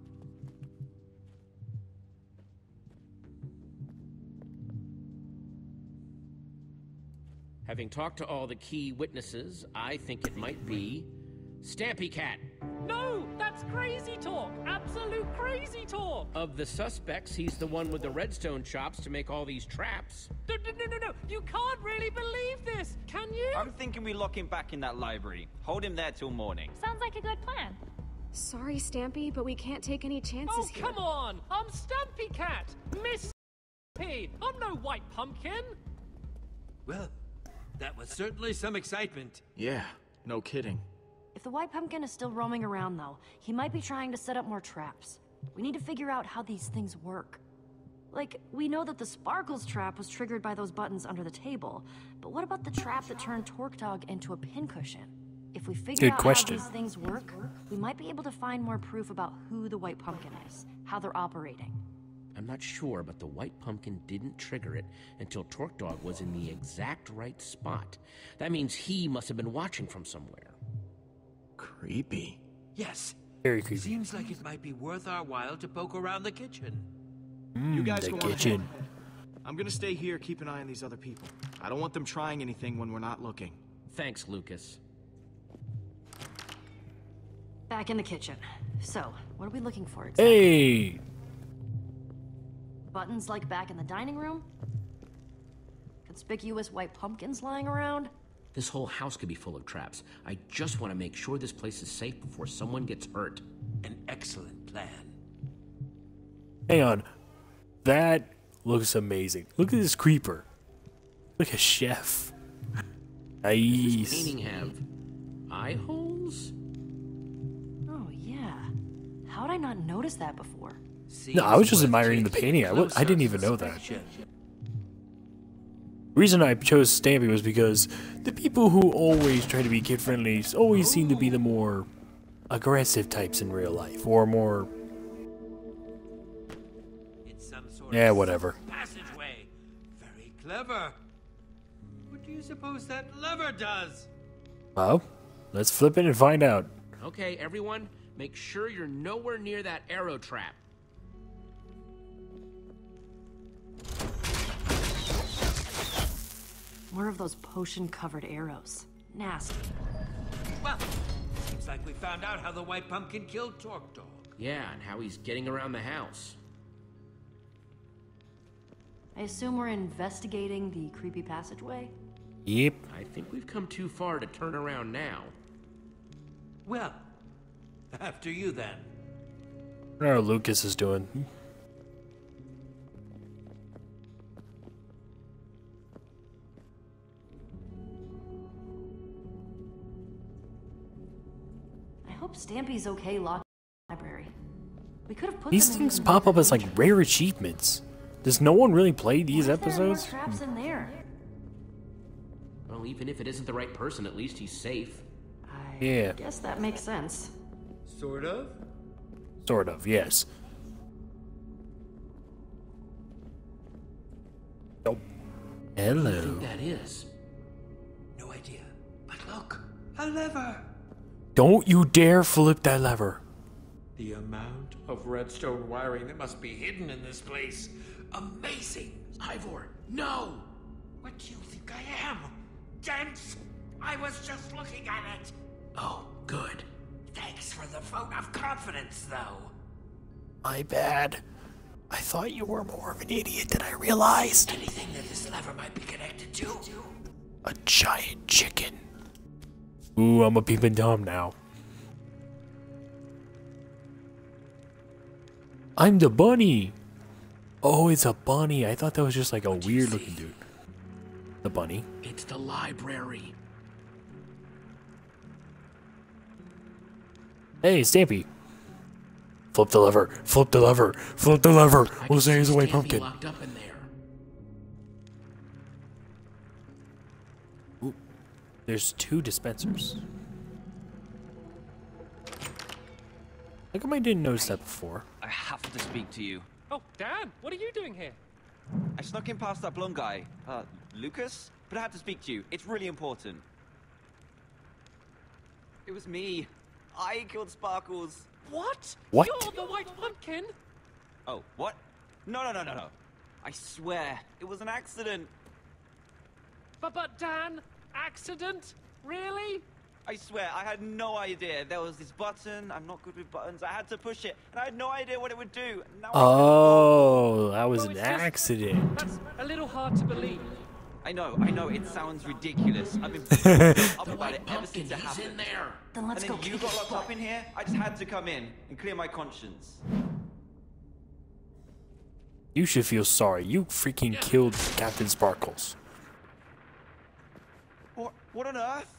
Having talked to all the key witnesses, I think it might be Stampy Cat. No! That's crazy talk! Absolute crazy talk! Of the suspects, he's the one with the redstone chops to make all these traps. No, no, no, no, no! You can't really believe this, can you? I'm thinking we lock him back in that library. Hold him there till morning. Sounds like a good plan. Sorry, Stampy, but we can't take any chances Oh, here. come on! I'm Stampy Cat! Miss Stampy! I'm no white pumpkin! Well, that was certainly some excitement. Yeah, no kidding. If the white pumpkin is still roaming around, though, he might be trying to set up more traps. We need to figure out how these things work. Like, we know that the Sparkles trap was triggered by those buttons under the table, but what about the trap that turned Torque Dog into a pincushion? If we figure Good out question. how these things work, we might be able to find more proof about who the white pumpkin is, how they're operating. I'm not sure, but the white pumpkin didn't trigger it until Torque Dog was in the exact right spot. That means he must have been watching from somewhere. Creepy. Yes. Very creepy. Seems like it might be worth our while to poke around the kitchen. Mm, You guys the go on kitchen. ahead. I'm gonna stay here, keep an eye on these other people. I don't want them trying anything when we're not looking. Thanks, Lucas. Back in the kitchen. So, what are we looking for exactly? Hey! Buttons like back in the dining room? Conspicuous white pumpkins lying around? This whole house could be full of traps. I just want to make sure this place is safe before someone gets hurt. An excellent plan. Hang on. That looks amazing. Look at this creeper. Look at Chef. Does this Nice. painting have eye holes? Oh, yeah. How'd I not notice that before? No, I was just admiring the painting. I, w I didn't even know that. The reason I chose Stampy was because the people who always try to be kid-friendly always seem to be the more aggressive types in real life, or more... It's some sort Yeah, of whatever. passageway. Very clever. What do you suppose that lever does? Well, let's flip it and find out. Okay, everyone, make sure you're nowhere near that arrow trap. More of those potion-covered arrows. Nasty. Well, seems like we found out how the white pumpkin killed Torque Dog. Yeah, and how he's getting around the house. I assume we're investigating the creepy passageway? Yep. I think we've come too far to turn around now. Well, after you then. What our Lucas is doing. I hope Stampy's okay locked in the library. We could have put These them things in pop up as like rare achievements. Does no one really play these What if there are more episodes? traps in there? Well, even if it isn't the right person, at least he's safe. I Yeah. guess that makes sense. Sort of? Sort of, yes. Oh. I Hello. think that is. No idea. But look, a lever. Don't you dare flip that lever. The amount of redstone wiring that must be hidden in this place. Amazing. Ivor, no! What do you think I am? Dense? I was just looking at it. Oh, good. Thanks for the vote of confidence, though. My bad. I thought you were more of an idiot than I realized. Anything that this lever might be connected to? A giant chicken. Ooh, I'm a peeping Tom now. I'm the bunny. Oh, it's a bunny. I thought that was just like a weird looking dude. The bunny. It's the library. Hey, Stampy. Flip the lever. Flip the lever. Flip the lever. I We'll can say he's see a white Stampy pumpkin. locked up in there. Ooh, there's two dispensers. How come I didn't notice that before? I have to speak to you. Oh, Dan, what are you doing here? I snuck in past that blonde guy, uh, Lucas, but I had to speak to you. It's really important. It was me. I killed Sparkles. What? What? You're the white pumpkin? Oh, what? No, no, no, no, no. I swear, it was an accident. But, but Dan, accident? Really? I swear, I had no idea. There was this button. I'm not good with buttons. I had to push it, and I had no idea what it would do. Now Oh, that was Well, an it's just- accident. That's a little hard to believe. I know, I know, it sounds ridiculous. I've been up about it ever Pumpkin, since it he's happened. in there. Then let's And go then you kick got his locked butt. up in here. I just had to come in and clear my conscience. You should feel sorry. You freaking killed Captain Sparkles. What, what on earth?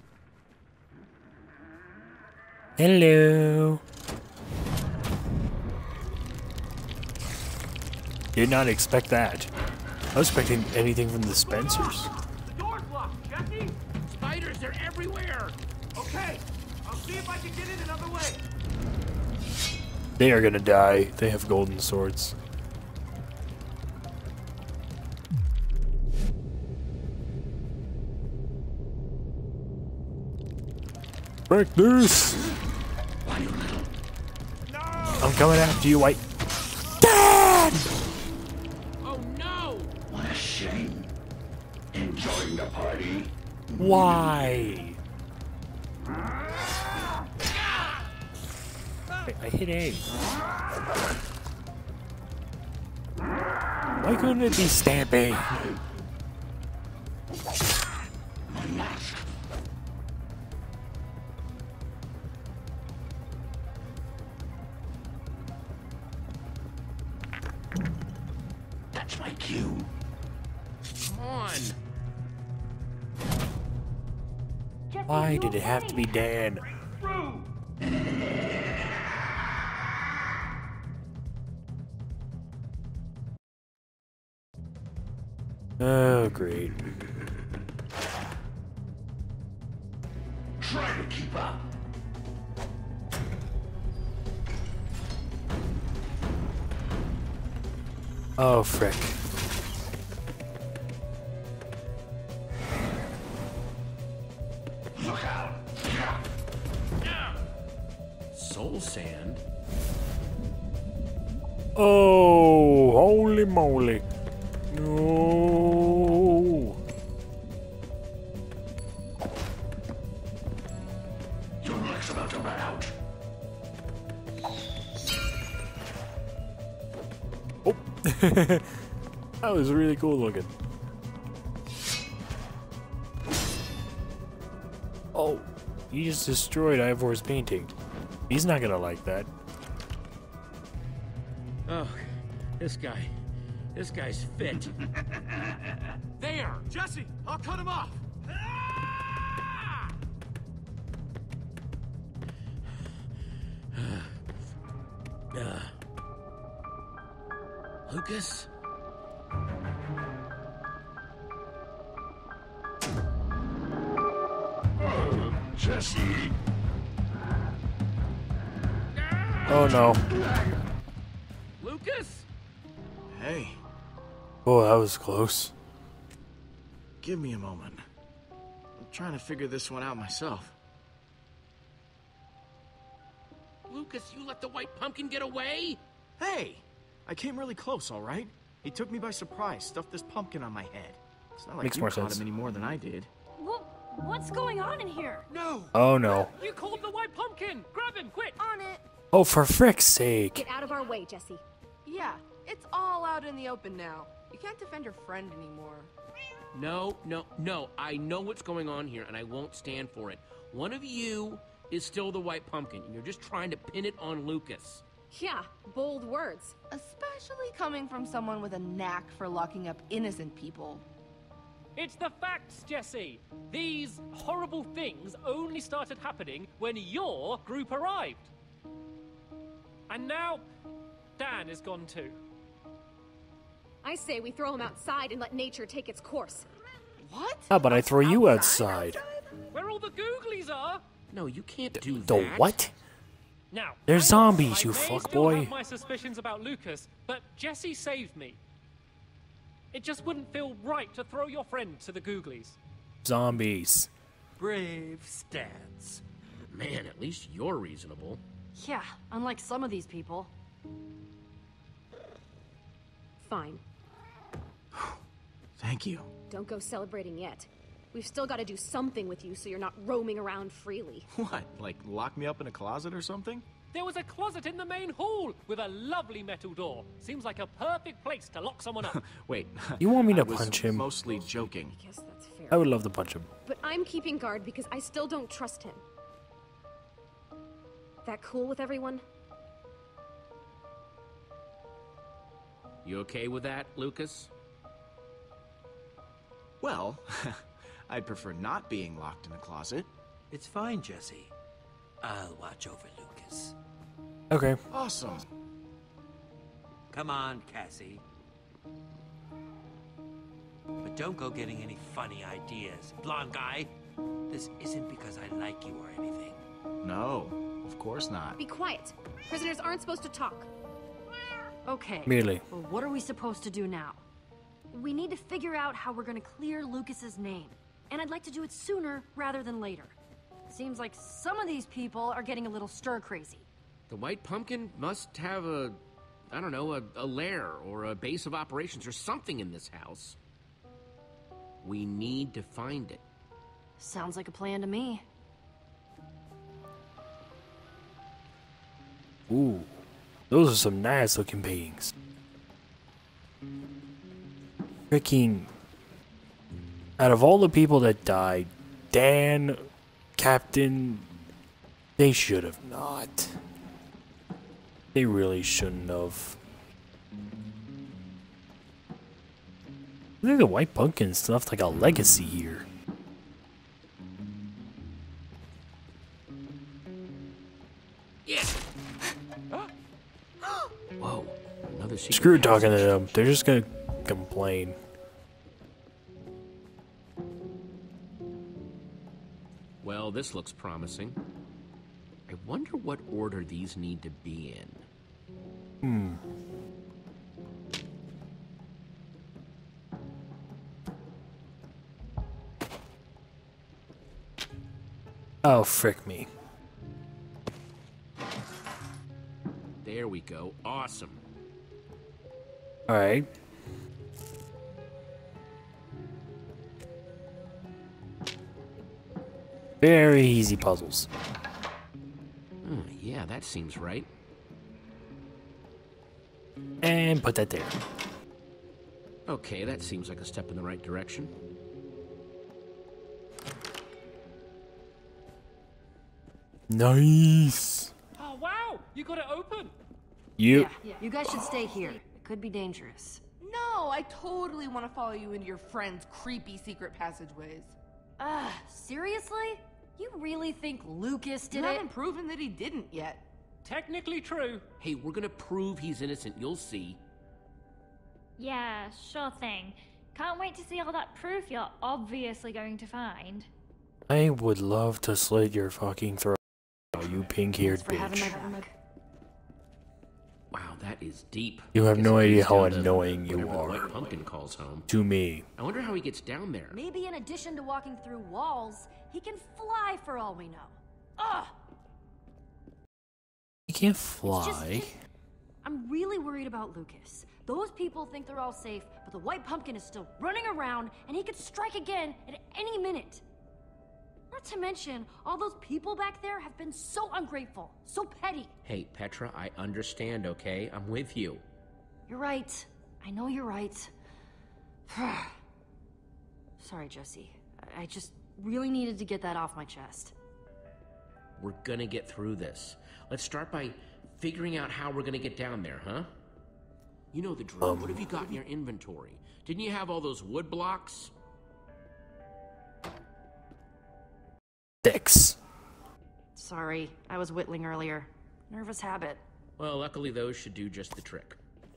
Hello. Did not expect that. I was expecting anything from the dispensers. The door's locked, Jackie! Spiders, they're everywhere. Okay, I'll see if I can get in another way. They are gonna die. They have golden swords. Break this! I'm coming after you, White. Dad! Oh no! What a shame. Enjoying the party? Why? Wait, I hit A. Why couldn't it be Stampy? That's my cue. Come on. Why did it have to be Dan? Oh, great. Try to keep up. Oh, frick. Look out. Soul sand? Oh, holy moly. No. Your luck's about to run out. Oh. That was really cool looking. Oh, you just destroyed Ivor's painting. He's not gonna like that. Oh, this guy. This guy's fit. There! Jesse, I'll cut him off! Uh, Lucas? Jesse. Oh no. Lucas? Hey, Oh, that was close. give me a moment. I'm trying to figure this one out myself. Lucas, you let the white pumpkin get away? Hey! I came really close, all right? He took me by surprise, stuffed this pumpkin on my head. It's not like Makes you more caught sense. him any more than I did. What? What's going on in here? No! Oh no. You called the white pumpkin! Grab him, quick! On it. Oh, for frick's sake. Get out of our way, Jesse. Yeah, it's all out in the open now. You can't defend your friend anymore. No, no, no. I know what's going on here, and I won't stand for it. One of you is still the white pumpkin, and you're just trying to pin it on Lucas. Yeah, bold words. Especially coming from someone with a knack for locking up innocent people. It's the facts, Jesse! These horrible things only started happening when your group arrived. And now, Dan is gone too. I say we throw him outside and let nature take its course. What? How about I throw you outside? Where all the googlies are! No, you can't do The that. what? Now, They're I know zombies, I you may still fuckboy. have my suspicions about Lucas, but Jesse saved me. It just wouldn't feel right to throw your friend to the googlies. Zombies. Brave stance. Man, at least you're reasonable. Yeah, unlike some of these people. Fine. Thank you. Don't go celebrating yet. We've still got to do something with you so you're not roaming around freely. What, like lock me up in a closet or something? There was a closet in the main hall with a lovely metal door. Seems like a perfect place to lock someone up. Wait. You want me to I was punch him? mostly joking. I guess that's fair. I would love to punch him. But I'm keeping guard because I still don't trust him. That cool with everyone? You okay with that, Lucas? Well, I'd prefer not being locked in a closet. It's fine, Jesse. I'll watch over Lucas. Okay. Awesome. Come on, Cassie. But don't go getting any funny ideas, blonde guy. This isn't because I like you or anything. No, of course not. Be quiet. Prisoners aren't supposed to talk. Okay. Merely. Well, what are we supposed to do now? We need to figure out how we're gonna clear Lucas's name. And I'd like to do it sooner rather than later. Seems like some of these people are getting a little stir-crazy. The white pumpkin must have a, I don't know, a, a lair or a base of operations or something in this house. We need to find it. Sounds like a plan to me. Ooh. Those are some nice looking paintings. Freaking. Out of all the people that died, Dan, Captain, they should have not. They really shouldn't have. I think the White Pumpkin's left like a legacy here. Yeah. Whoa, another secret Screw passage. talking to them. They're just gonna complain. Well, this looks promising. I wonder what order these need to be in. Hmm. Oh, frick me. There we go. Awesome. Alright. Very easy puzzles. Oh, yeah, that seems right. And put that there. Okay, that seems like a step in the right direction. Nice. Oh, wow! You got it open! You. Yeah, you guys should stay here. It could be dangerous. No, I totally want to follow you into your friend's creepy secret passageways. Ah, seriously? You really think Lucas did You it? haven't proven that he didn't yet. Technically true. Hey, we're gonna prove he's innocent, you'll see. Yeah, sure thing. Can't wait to see all that proof you're obviously going to find. I would love to slit your fucking throat, you pink-haired For having my bitch. back. Wow, that is deep. You have Guess no it idea leads how down to annoying you whatever the are. White Pumpkin calls home. To me. I wonder how he gets down there. Maybe in addition to walking through walls, he can fly for all we know. Ugh! You can't It's fly. just- I'm really worried about Lucas. Those people think they're all safe, but the White Pumpkin is still running around, and he could strike again at any minute. Not to mention, all those people back there have been so ungrateful, so petty. Hey, Petra, I understand, okay? I'm with you. You're right. I know you're right. Sorry, Jesse. I I just really needed to get that off my chest. We're gonna get through this. Let's start by figuring out how we're gonna get down there, huh? You know the drill. Um. What have you got in your inventory? Didn't you have all those wood blocks? Six. Sorry, I was whittling earlier. Nervous habit. Well, luckily those should do just the trick.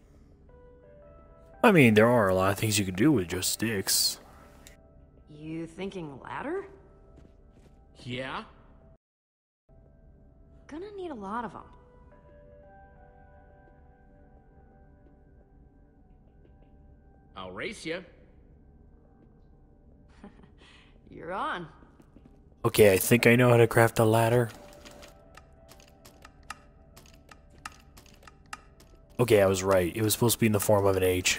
I mean, there are a lot of things you can do with just sticks. You thinking ladder? Yeah? Gonna need a lot of them. I'll race you. You're on. Okay, I think I know how to craft a ladder. Okay, I was right. It was supposed to be in the form of an H.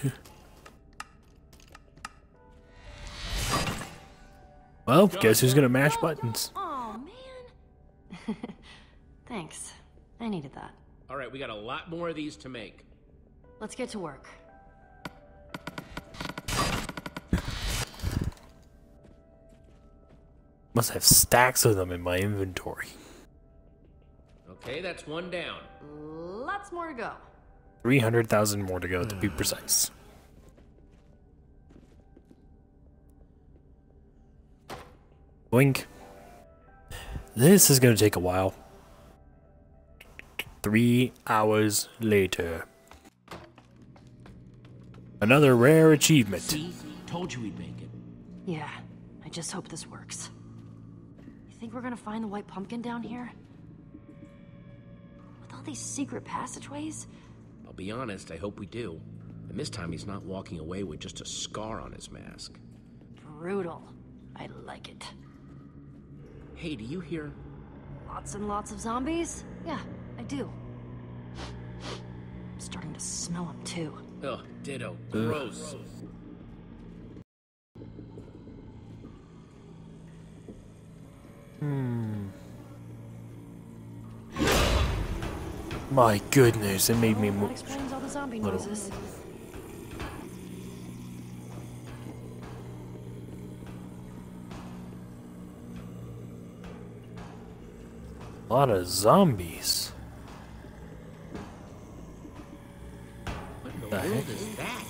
Well, guess who's gonna mash buttons? Oh, man. Thanks. I needed that. All right, we got a lot more of these to make. Let's get to work. Must have stacks of them in my inventory. Okay, that's one down. Lots more to go. three hundred thousand more to go, to be precise. Blink. This is gonna take a while. Three hours later. Another rare achievement. See? Told you we'd make it. Yeah, I just hope this works. You think we're gonna find the White Pumpkin down here? With all these secret passageways? I'll be honest, I hope we do. And this time he's not walking away with just a scar on his mask. Brutal. I like it. Hey, do you hear? Lots and lots of zombies? Yeah, I do. I'm starting to smell them too. Ugh, ditto. Gross. Hmm. My goodness, it made me That move. explains all the zombie Little. noises. A lot of zombies. What in the, The world heck? is that?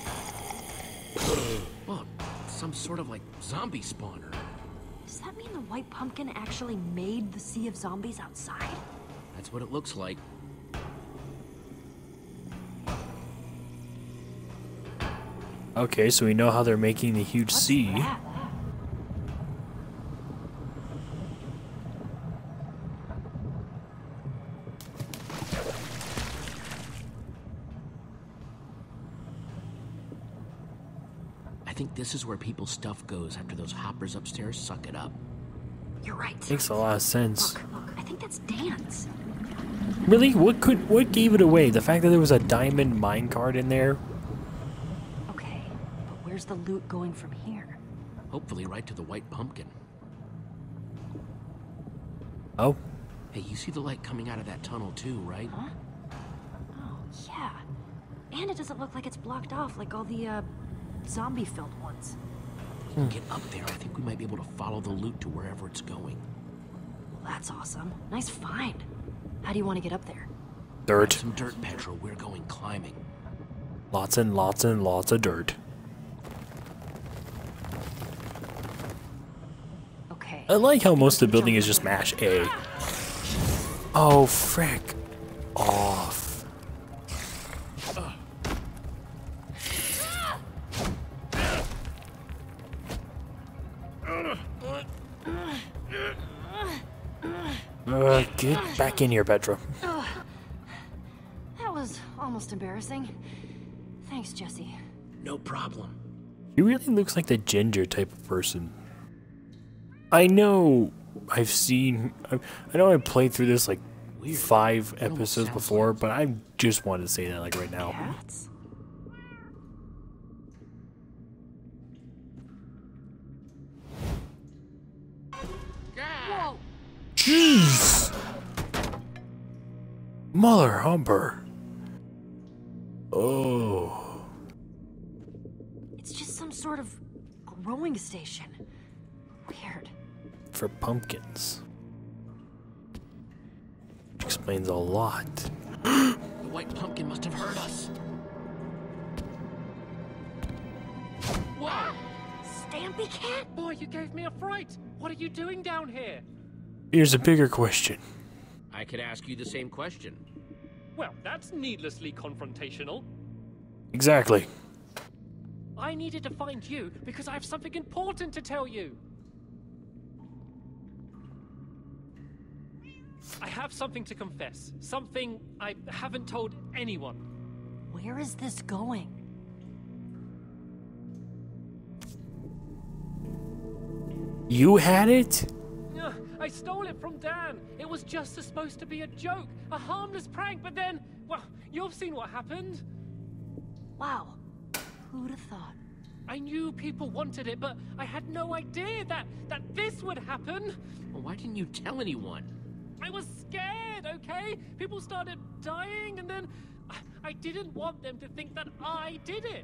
Oh, some sort of like zombie spawner. Does that mean the white pumpkin actually made the sea of zombies outside? That's what it looks like. Okay, so we know how they're making the huge What's sea. that? I think this is where people's stuff goes after those hoppers upstairs suck it up. You're right. Makes a lot of sense. Look, look, I think that's Dan's. Really? What could what gave it away? The fact that there was a diamond minecart in there? Okay, but where's the loot going from here? Hopefully right to the white pumpkin. Oh. Hey, you see the light coming out of that tunnel too, right? Huh? Oh, yeah. And it doesn't look like it's blocked off like all the, uh, zombie-filled ones. If we can get up there, I think we might be able to follow the loot to wherever it's going. Well, that's awesome. Nice find. How do you want to get up there? Dirt. Some dirt, Pedro. We're going climbing. Lots and lots and lots of dirt. Okay. I like how most of the building is just mash A. Oh, frick. Off. Uh, get back in here, Petra. Ugh. That was almost embarrassing. Thanks, Jesse. No problem. He really looks like the ginger type of person. I know I've seen... I, I know I played through this like Weird. five It almost episodes sounds before, like- but I just wanted to say that like right now. Cats? Whoa! Jeez! Mother humper. Oh. It's just some sort of growing station. Weird. For pumpkins. Explains a lot. The white pumpkin must have heard us. Whoa! Stampy Cat? Boy, you gave me a fright. What are you doing down here? Here's a bigger question. I could ask you the same question. Well, that's needlessly confrontational. Exactly. I needed to find you because I have something important to tell you. I have something to confess. Something I haven't told anyone. Where is this going? You had it? Ugh, I stole it from Dan. It was just supposed to be a joke, a harmless prank, but then, well, you've seen what happened. Wow. Who'd have thought? I knew people wanted it, but I had no idea that, that this would happen. Well, why didn't you tell anyone? I was scared, okay? People started dying, and then I, I didn't want them to think that I did it.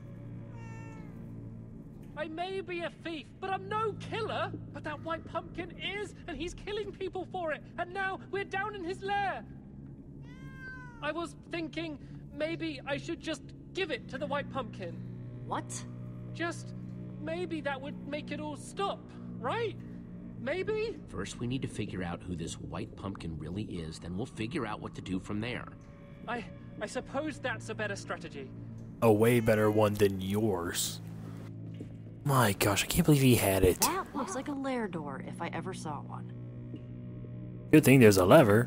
I may be a thief, but I'm no killer. But that white pumpkin is, and he's killing people for it. And now we're down in his lair. I was thinking maybe I should just give it to the white pumpkin. What? Just maybe that would make it all stop, right? Maybe? First, we need to figure out who this white pumpkin really is, then we'll figure out what to do from there. I I suppose that's a better strategy. A way better one than yours. My gosh, I can't believe he had it. That looks like a lair door if I ever saw one. Good thing there's a lever.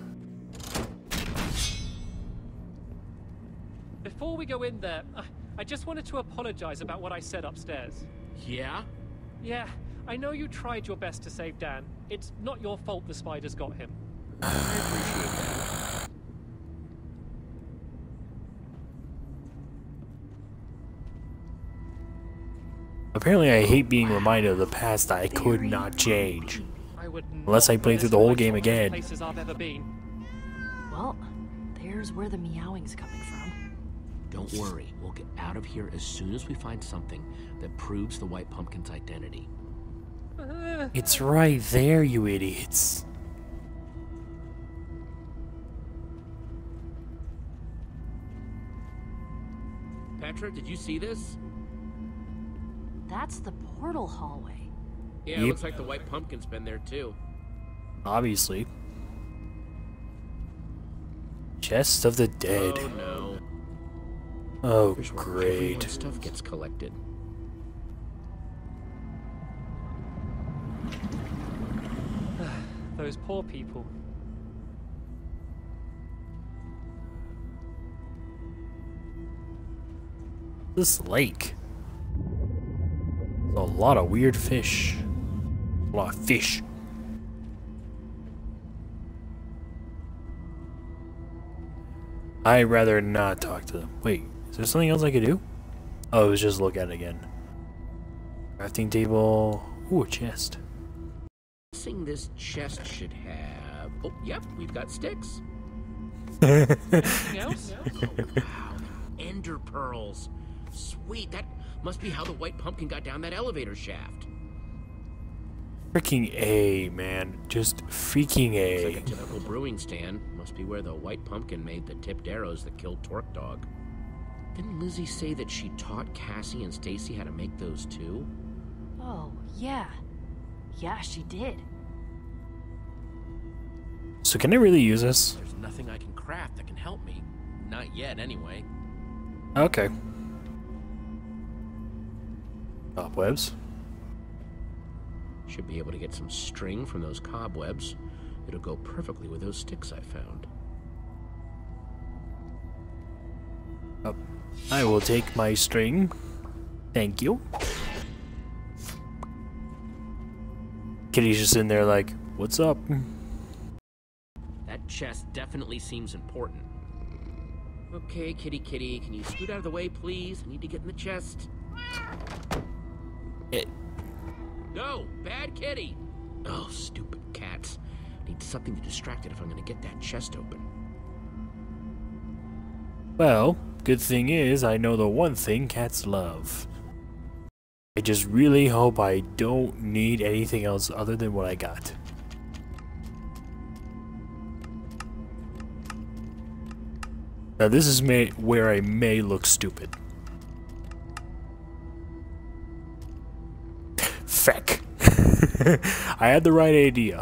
Before we go in there, I, I just wanted to apologize about what I said upstairs. Yeah? Yeah, I know you tried your best to save Dan. It's not your fault the spiders got him. I appreciate that. Apparently I hate being reminded of the past that I could not change. I would Unless I play through the whole game again. Places I've ever been. Well, there's where the meowing's coming from. Don't worry, we'll get out of here as soon as we find something that proves the white pumpkin's identity. It's right there, you idiots. Petra, did you see this? That's the portal hallway. Yeah, Yep. it looks like the white pumpkin's been there too. Obviously. Chest of the dead. Oh no. Oh, Here's where great. everyone's stuff gets collected. Those poor people. This lake. There's a lot of weird fish. A lot of fish. I'd rather not talk to them. Wait, is there something else I could do? Oh, it was just look at it again. Crafting table. Ooh, a chest. Guessing this chest should have. Oh, yep, we've got sticks. Anything else? Oh, wow, ender pearls. Sweet, that must be how the white pumpkin got down that elevator shaft. Freaking A, man. Just freaking Looks A. like a typical brewing stand. Must be where the white pumpkin made the tipped arrows that killed Torque Dog. Didn't Lizzie say that she taught Cassie and Stacy how to make those too? Oh, yeah. Yeah, she did. So can I really use this? There's nothing I can craft that can help me. Not yet, anyway. Okay. Cobwebs. Should be able to get some string from those cobwebs. It'll go perfectly with those sticks I found. Oh, I will take my string. Thank you. Kitty's just in there like, what's up? That chest definitely seems important. Okay, kitty kitty, can you scoot out of the way, please? I need to get in the chest. It. No, bad kitty! Oh, stupid cats. Need something to distract it if I'm gonna get that chest open. Well, good thing is, I know the one thing cats love. I just really hope I don't need anything else other than what I got. Now this is may where I may look stupid. Feck. I had the right idea.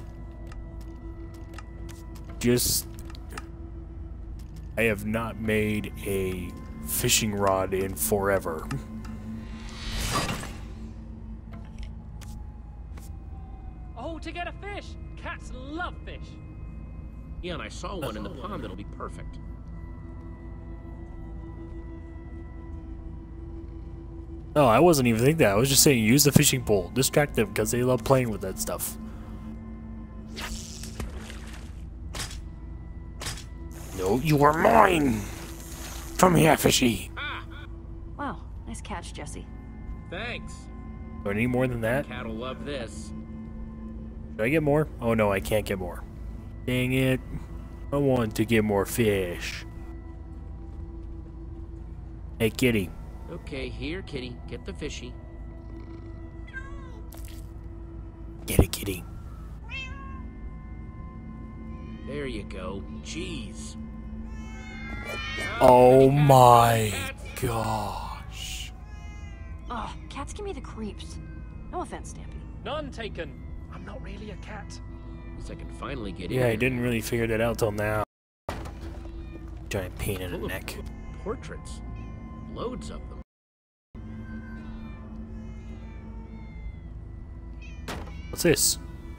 Just... I have not made a fishing rod in forever. Oh, to get a fish! Cats love fish! Yeah, and I saw one in the pond that'll be perfect. No, I wasn't even thinking that. I was just saying use the fishing pole. Distract them because they love playing with that stuff. No, you are mine! Come here, fishy! Wow, nice catch, Jesse. Thanks. Do I need more than that? Cat'll love this. Do I get more? Oh no, I can't get more. Dang it. I want to get more fish. Hey, kitty. Okay, here, kitty. Get the fishy. Get it, kitty. There you go. Jeez. Oh my gosh. Ugh, cats give me the creeps. No offense, Stampy. None taken. I'm not really a cat. At least I can finally get in. Yeah, I didn't really figure that out till now. Giant pain in the Full of neck. Portraits. Loads of them. What's this?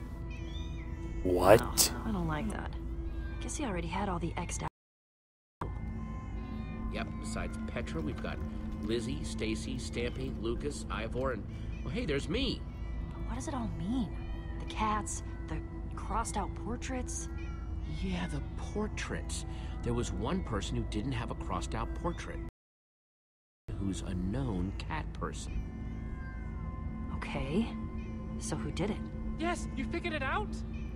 What? Oh, I don't like that. Guess he already had all the X'd out. Yep, besides Petra, we've got Lizzie, Stacy, Stampy, Lucas, Ivor, and... Oh, hey, there's me! But what does it all mean? The cats, the crossed out portraits? Yeah, the portraits. There was one person who didn't have a crossed out portrait. Who's a known cat person. Okay. So who did it? Yes, you figured it out?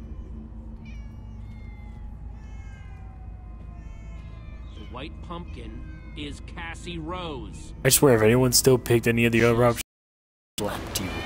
The white pumpkin is Cassie Rose. I swear, if anyone still picked any of the other options, I slapped you.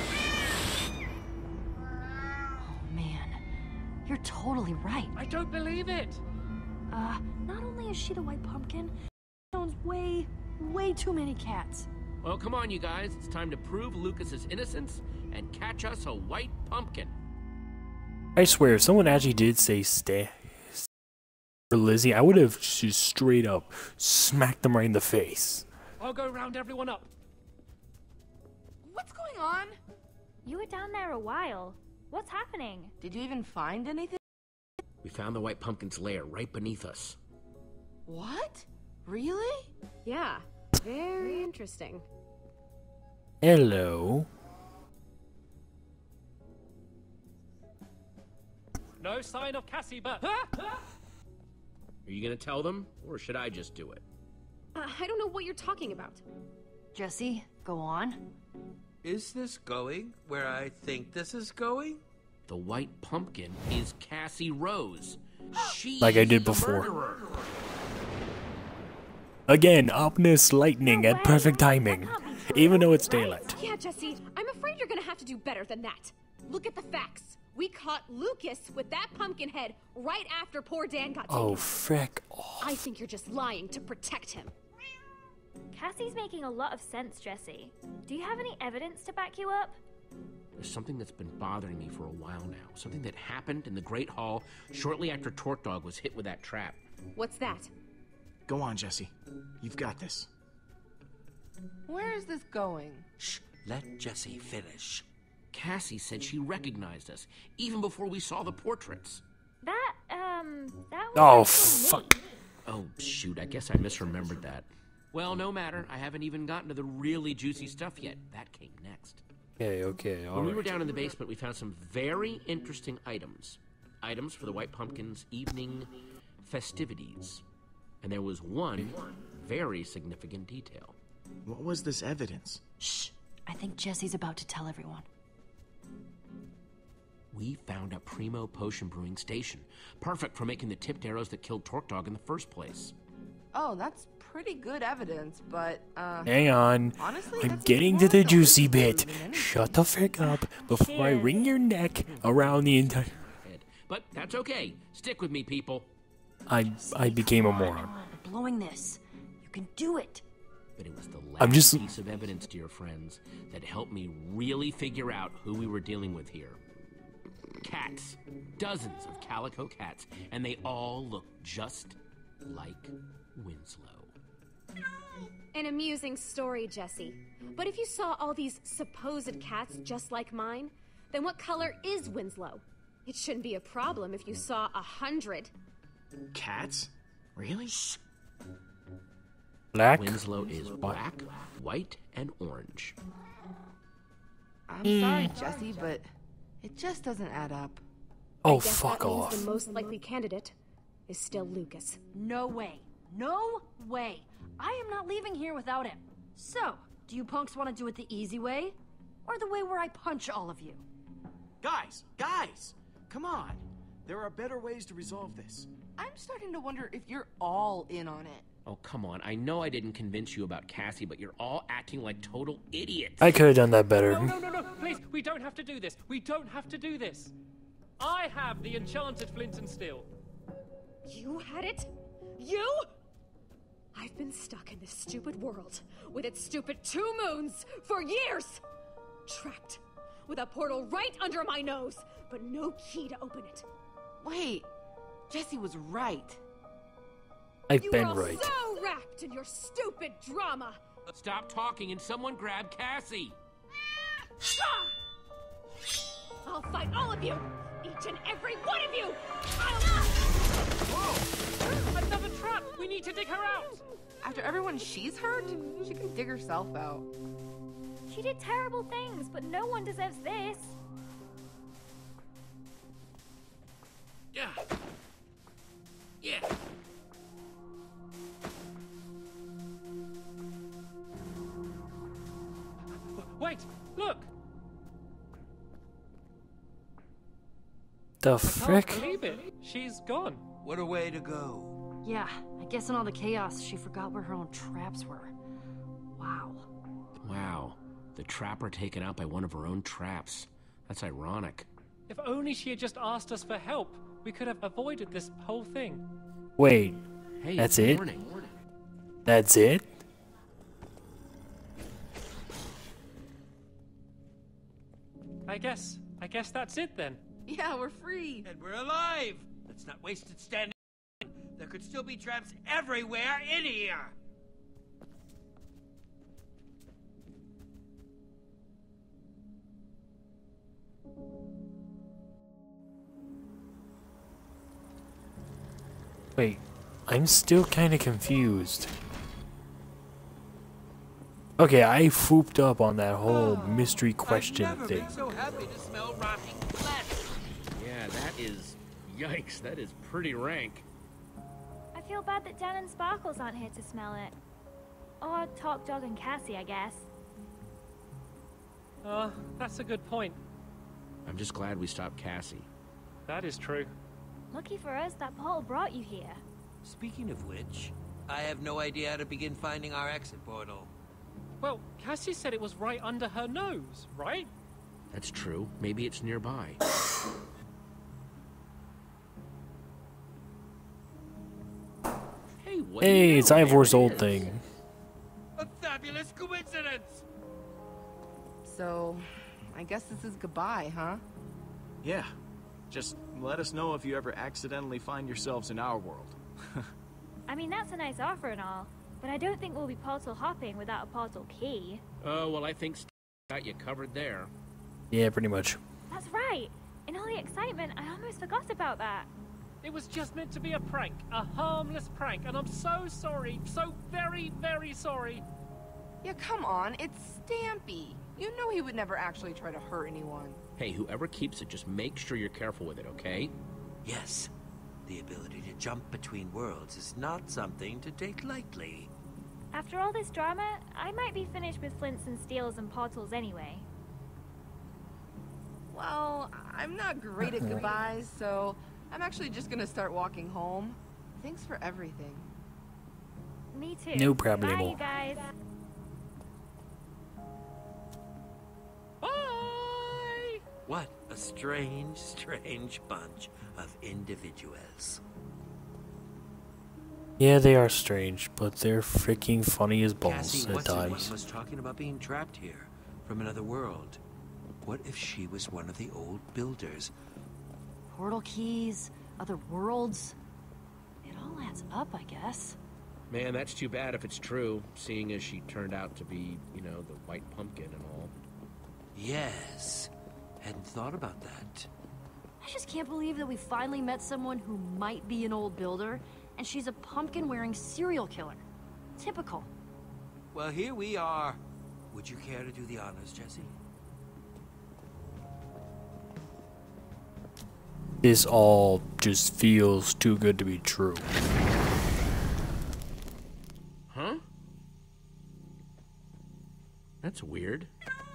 Oh man, you're totally right. I don't believe it. Uh, not only is she the white pumpkin, she sounds way, way too many cats. Well, come on, you guys. It's time to prove Lucas's innocence and catch us a white pumpkin. I swear, if someone actually did say stay for Lizzie, I would have just straight up smacked them right in the face. I'll go round everyone up. What's going on? You were down there a while. What's happening? Did you even find anything? We found the white pumpkin's lair right beneath us. What? Really? Yeah, very interesting. Hello. No sign of Cassie, but... Are you gonna tell them, or should I just do it? Uh, I don't know what you're talking about. Jesse, go on. Is this going where I think this is going? The white pumpkin is Cassie Rose. She Like I did is the before. murderer. Again, ominous lightning at perfect timing, even though it's daylight. Yeah, Jesse, I'm afraid you're gonna have to do better than that. Look at the facts. We caught Lucas with that pumpkin head right after poor Dan got taken. Oh, frick. Oh. I think you're just lying to protect him. Cassie's making a lot of sense, Jesse. Do you have any evidence to back you up? There's something that's been bothering me for a while now. Something that happened in the Great Hall shortly after Torque Dog was hit with that trap. What's that? Go on, Jesse. You've got this. Where is this going? Shh, let Jesse finish. Cassie said she recognized us, even before we saw the portraits. That, um, that was Oh, actually fuck. me. Oh, shoot, I guess I misremembered that. Well, no matter. I haven't even gotten to the really juicy stuff yet. That came next. Okay, okay, When we were alright. down in the basement, we found some very interesting items. Items for the White Pumpkin's evening festivities. And there was one very significant detail. What was this evidence? Shh. I think Jesse's about to tell everyone. We found a primo potion brewing station. Perfect for making the tipped arrows that killed Torque Dog in the first place. Oh, that's pretty good evidence, but, uh... Hang on. honestly, I'm that's getting more to the of a juicy proof bit. than anything. Shut the frick up before I wring your neck around the entire... But that's okay. Stick with me, people. I I became a moron. We're blowing this. You can do it. But it was the last I'm just- piece of evidence, dear friends, that helped me really figure out who we were dealing with here. Cats. Dozens of calico cats, and they all look just like Winslow. An amusing story, Jesse. But if you saw all these supposed cats just like mine, then what color is Winslow? It shouldn't be a problem if you saw a hundred. Cats? Really? Black? Winslow is black, white, and orange. I'm sorry, Jesse, but it just doesn't add up. Oh, I guess fuck that means off. the most likely candidate is still Lucas. No way. No way. I am not leaving here without him. So, do you punks want to do it the easy way? Or the way where I punch all of you? Guys, guys! Come on. There are better ways to resolve this. I'm starting to wonder if you're all in on it. Oh, come on. I know I didn't convince you about Cassie, but you're all acting like total idiots. I could have done that better. No, no, no, no, please, we don't have to do this. We don't have to do this. I have the enchanted flint and steel. You had it? You? I've been stuck in this stupid world with its stupid two moons for years! Trapped with a portal right under my nose, but no key to open it. Wait, Jesse was right. I've You been were all right. so wrapped in your stupid drama. Stop talking and someone grab Cassie. Ah! I'll fight all of you, each and every one of you. I'll... Whoa! Another trap! We need to dig her out! After everyone she's hurt, she can dig herself out. She did terrible things, but no one deserves this. Yeah. Yeah. Wait, look! The I frick? can't believe it. She's gone. What a way to go. Yeah, I guess in all the chaos, she forgot where her own traps were. Wow. Wow. The trapper taken out by one of her own traps. That's ironic. If only she had just asked us for help, we could have avoided this whole thing. Wait, Hey, that's good it? morning. That's it? I guess, I guess that's it then. Yeah, we're free. And we're alive. Let's not waste it standing. There could still be traps everywhere in here. Wait, I'm still kind of confused. Okay, I fooped up on that whole mystery question I've never thing. been so happy to smell rotting flesh. Yeah, that is... Yikes, that is pretty rank. I feel bad that Dan and Sparkles aren't here to smell it. Or Talk Dog and Cassie, I guess. Uh, that's a good point. I'm just glad we stopped Cassie. That is true. Lucky for us, that portal brought you here. Speaking of which, I have no idea how to begin finding our exit portal. Well, Cassie said it was right under her nose, right? That's true. Maybe it's nearby. Hey, what Hey, it's Ivor's old thing. A fabulous coincidence! So, I guess this is goodbye, huh? Yeah. Just let us know if you ever accidentally find yourselves in our world. I mean, that's a nice offer and all, but I don't think we'll be portal hopping without a portal key. Oh, well, I think St got you covered there. Yeah, pretty much. That's right. In all the excitement, I almost forgot about that. It was just meant to be a prank, a harmless prank, and I'm so sorry, so very, very sorry. Yeah, come on, it's Stampy. You know he would never actually try to hurt anyone. Hey, whoever keeps it, just make sure you're careful with it, okay? Yes. The ability to jump between worlds is not something to take lightly. After all this drama, I might be finished with flints and steels and portals anyway. Well, I'm not great at goodbyes, so I'm actually just gonna start walking home. Thanks for everything. Me too. No problemo. Bye, you guys. Bye! What a strange, strange bunch of individuals. Yeah, they are strange, but they're freaking funny as balls Cassie, at what's her name, times. was talking about being trapped here from another world. What if she was one of the old builders? Portal keys, other worlds. It all adds up, I guess. Man, that's too bad if it's true, seeing as she turned out to be, you know, the white pumpkin and all. Yes. Hadn't thought about that. I just can't believe that we finally met someone who might be an old builder, and she's a pumpkin-wearing serial killer. Typical. Well, here we are. Would you care to do the honors, Jesse? This all just feels too good to be true. Huh? That's weird.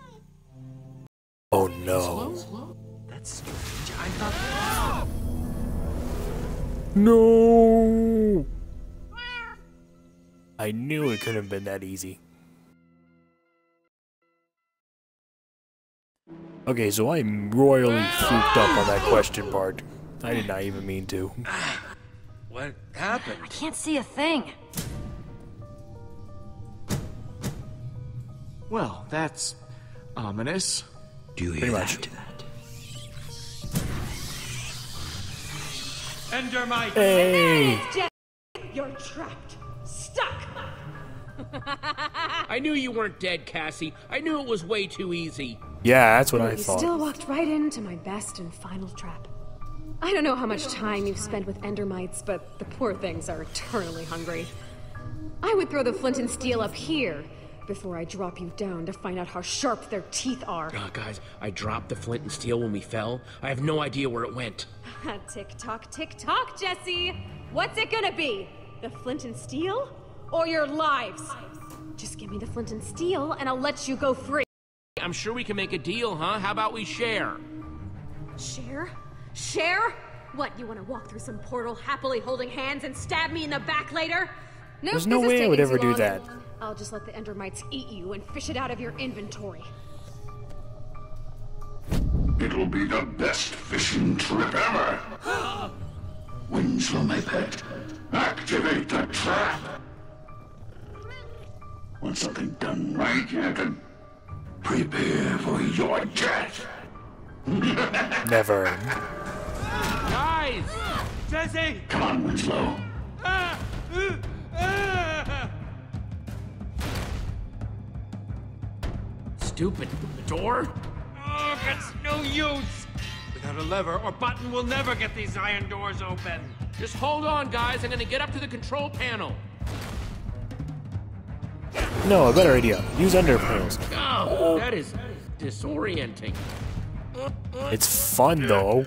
Oh no. That's strange. I thought... No! I knew it couldn't have been that easy. Okay, so I'm royally freaked up on that question part. I did not even mean to. What happened? I can't see a thing. Well, that's ominous. Do you hear Pretty that? much. Endermite! Hey! You're trapped. Stuck. I knew you weren't dead, Cassie. I knew it was way too easy. Yeah, that's what I You thought. still walked right into my best and final trap. I don't know how much time you've spent with Endermites, but the poor things are eternally hungry. I would throw the flint and steel up here before I drop you down to find out how sharp their teeth are. Oh, guys, I dropped the flint and steel when we fell. I have no idea where it went. Tick tock, tick tock, Jesse. What's it gonna be? The flint and steel, or your lives? Just give me the flint and steel, and I'll let you go free. I'm sure we can make a deal, huh? How about we share? Share? Share? What, you want to walk through some portal happily holding hands and stab me in the back later? Nope, There's no this is way I would taking ever too do long. that. I'll just let the Endermites eat you and fish it out of your inventory. It'll be the best fishing trip ever. Winslow, my pet, activate the trap. Want something done right, Captain? Prepare for your death. Never. Guys! Jesse! Come on, Winslow. Ah! Uh, ah! Stupid door? Oh, it's no use! Without a lever or button, we'll never get these iron doors open. Just hold on, guys. I'm gonna get up to the control panel. No, a better idea. Use under pearls. Oh, that is disorienting. It's fun though.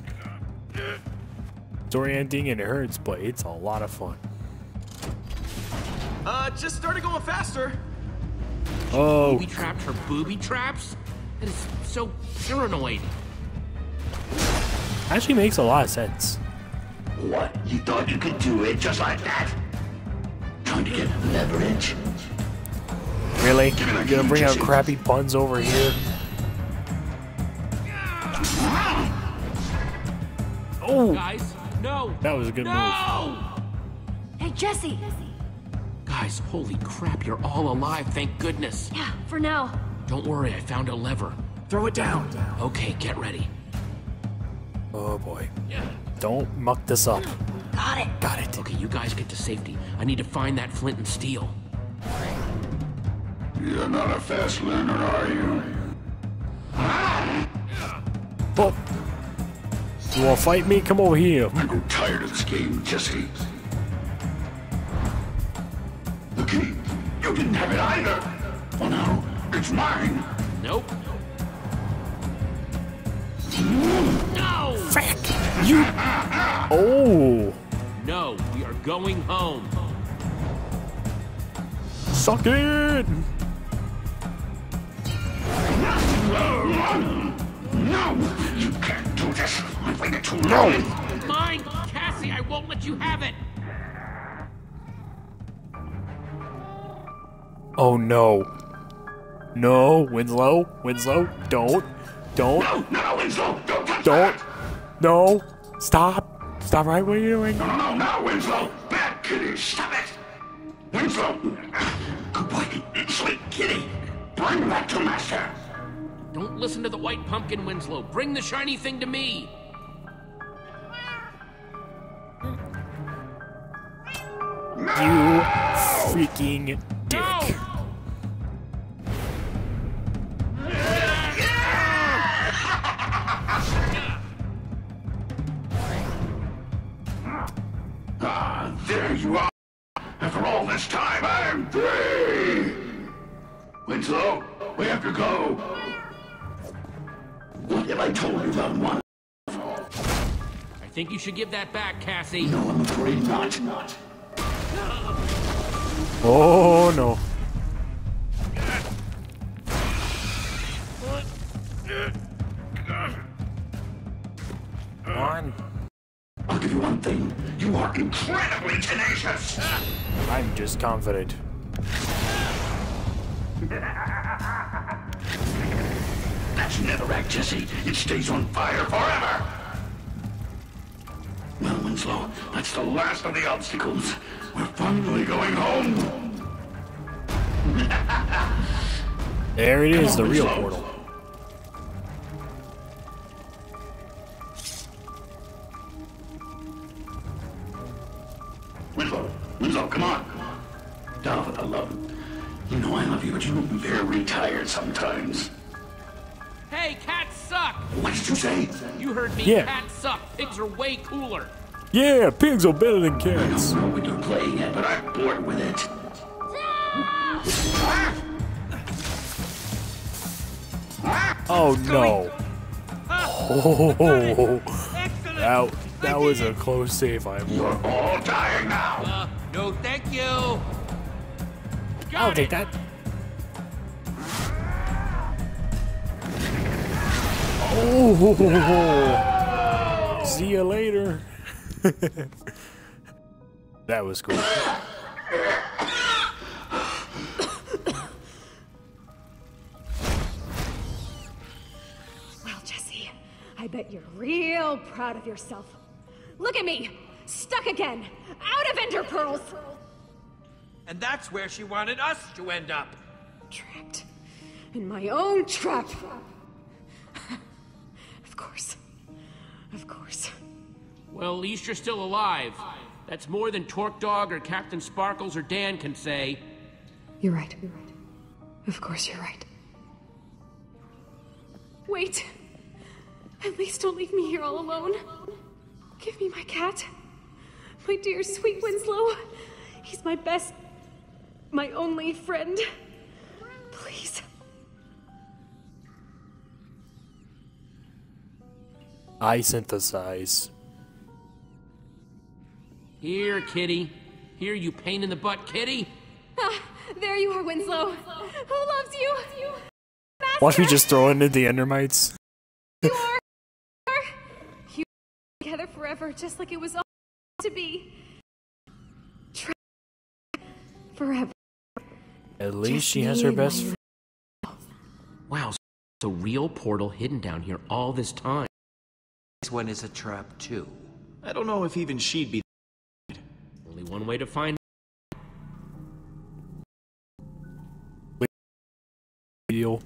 It's orienting and it hurts, but it's a lot of fun. Uh, just started going faster. Oh. Booby trapped her booby traps? That is so paranoid. Actually makes a lot of sense. What? You thought you could do it just like that? Trying to get leverage? Really? You're gonna bring out crappy puns over here? Oh! Guys, no! That was a good no! move. Hey, Jesse! Guys, holy crap, you're all alive, thank goodness. Yeah, for now. Don't worry, I found a lever. Throw it down. Okay, get ready. Oh boy. Don't muck this up. Got it. Got it. Okay, you guys get to safety. I need to find that flint and steel. You're not a fast learner, are you? Oh. You wanna fight me? Come over here. I'm tired of this game, Jesse. The key. You didn't have it either. Well, now, it's mine. Nope. No! Frick! You... Oh! No, we are going home. Suck it! No! You can't do this. I've waited too long. Mine! Cassie, I won't let you have it! Oh no. No, Winslow. Winslow, don't. Don't. No, no, Winslow, don't touch Don't. that. No. Stop. Stop right what you're doing. No, no, no, Winslow. Bad kitty, stop it. Winslow. Good boy. Sweet kitty. Bring that to Master. Don't listen to the white pumpkin, Winslow. Bring the shiny thing to me. You freaking dick. Ah, there you are. After all this time, I'm free. Winslow, we have to go. What have I told you about one? I think you should give that back, Cassie. No, I'm afraid not. Not. Oh no. Come on. I'll give you one thing. You are incredibly tenacious. I'm just confident. That's netherrack, Jesse. It stays on fire forever. Well, Winslow, that's the last of the obstacles. We're finally going home. There it is, on, the real Winslow. portal. Winslow, Winslow, come on. Dalvin, I love you. You know I love you, but you're very tired sometimes. Hey, cats suck! What did you say? You heard me. Yeah. Cats suck. Pigs are way cooler. Yeah, pigs are better than I cats. don't know what you're playing at, but I'm bored with it. Oh no. Oh, that, that was a close save. I You're all dying now. Uh, no, thank you. I'll take that. Oh, see you later. That was cool. Well, Jesse, I bet you're real proud of yourself. Look at me, stuck again, out of Ender Pearls. And that's where she wanted us to end up. Trapped in my own trap. Of course. Well, at least you're still alive. That's more than Torque Dog or Captain Sparkles or Dan can say. You're right. You're right. Of course you're right. Wait. At least don't leave me here all alone. Give me my cat. My dear sweet Winslow. He's my best, my only friend. Please. I synthesize. Here, kitty. Here, you pain in the butt, kitty. Ah, there you are, Winslow. Who loves you? Master. Watch me just throw into the Endermites. You are. You are together forever, just like it was all to be. Tra forever. At least Just she has her me, best my- friend. Wow, so it's a real portal hidden down here all this time. This one is a trap, too. I don't know if even she'd be. Only one way to find Deal.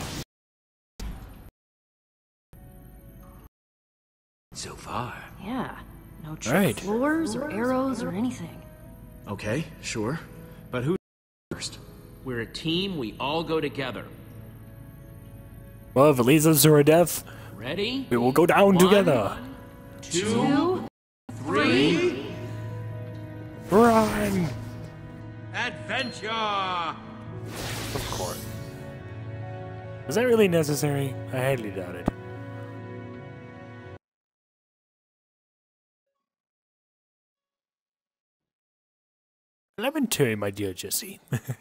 So far. Yeah. No trap Right. floors or arrows or anything. Okay, sure. But who first? We're a team, we all go together. Well, if it leads us to our death, Ready? we will go down One, together. Two, three. Run! Adventure! Of course. Was that really necessary? I highly doubt it. Elementary, my dear Jesse.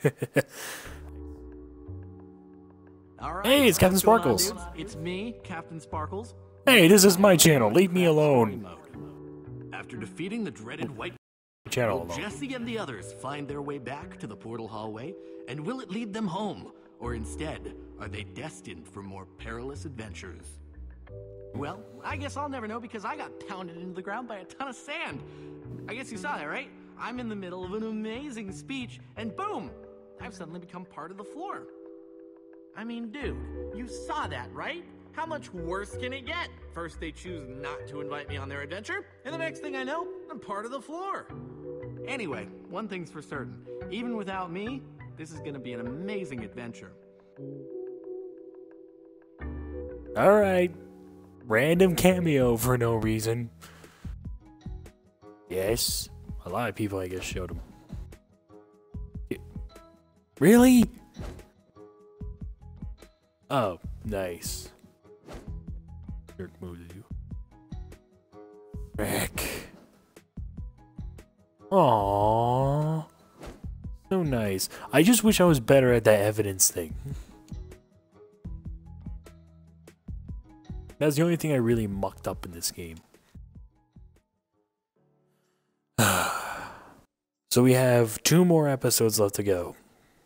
All right, Hey, it's Captain what's going on, Sparkles. dudes? It's me, Captain Sparkles. Hey, this is my channel. Leave me alone. After defeating the dreaded white Channel will alone. Jesse and the others find their way back to the portal hallway, and will it lead them home? Or instead, are they destined for more perilous adventures? Well, I guess I'll never know because I got pounded into the ground by a ton of sand. I guess you saw that, right? I'm in the middle of an amazing speech, and boom! I've suddenly become part of the floor. I mean, dude, you saw that, right? How much worse can it get? First they choose not to invite me on their adventure, and the next thing I know, I'm part of the floor. Anyway, one thing's for certain. Even without me, this is gonna be an amazing adventure. Alright. Random cameo for no reason. Yes. A lot of people, I guess, showed him. Yeah. Really? Oh, nice. Jerk moves you. Rick. Aww. So nice. I just wish I was better at that evidence thing. That's the only thing I really mucked up in this game. So we have two more episodes left to go.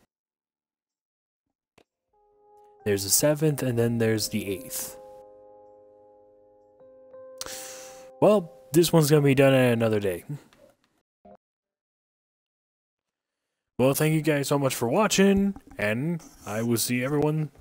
There's the seventh, and then there's the eighth. Well, this one's gonna be done at another day. Well, thank you guys so much for watching, and I will see everyone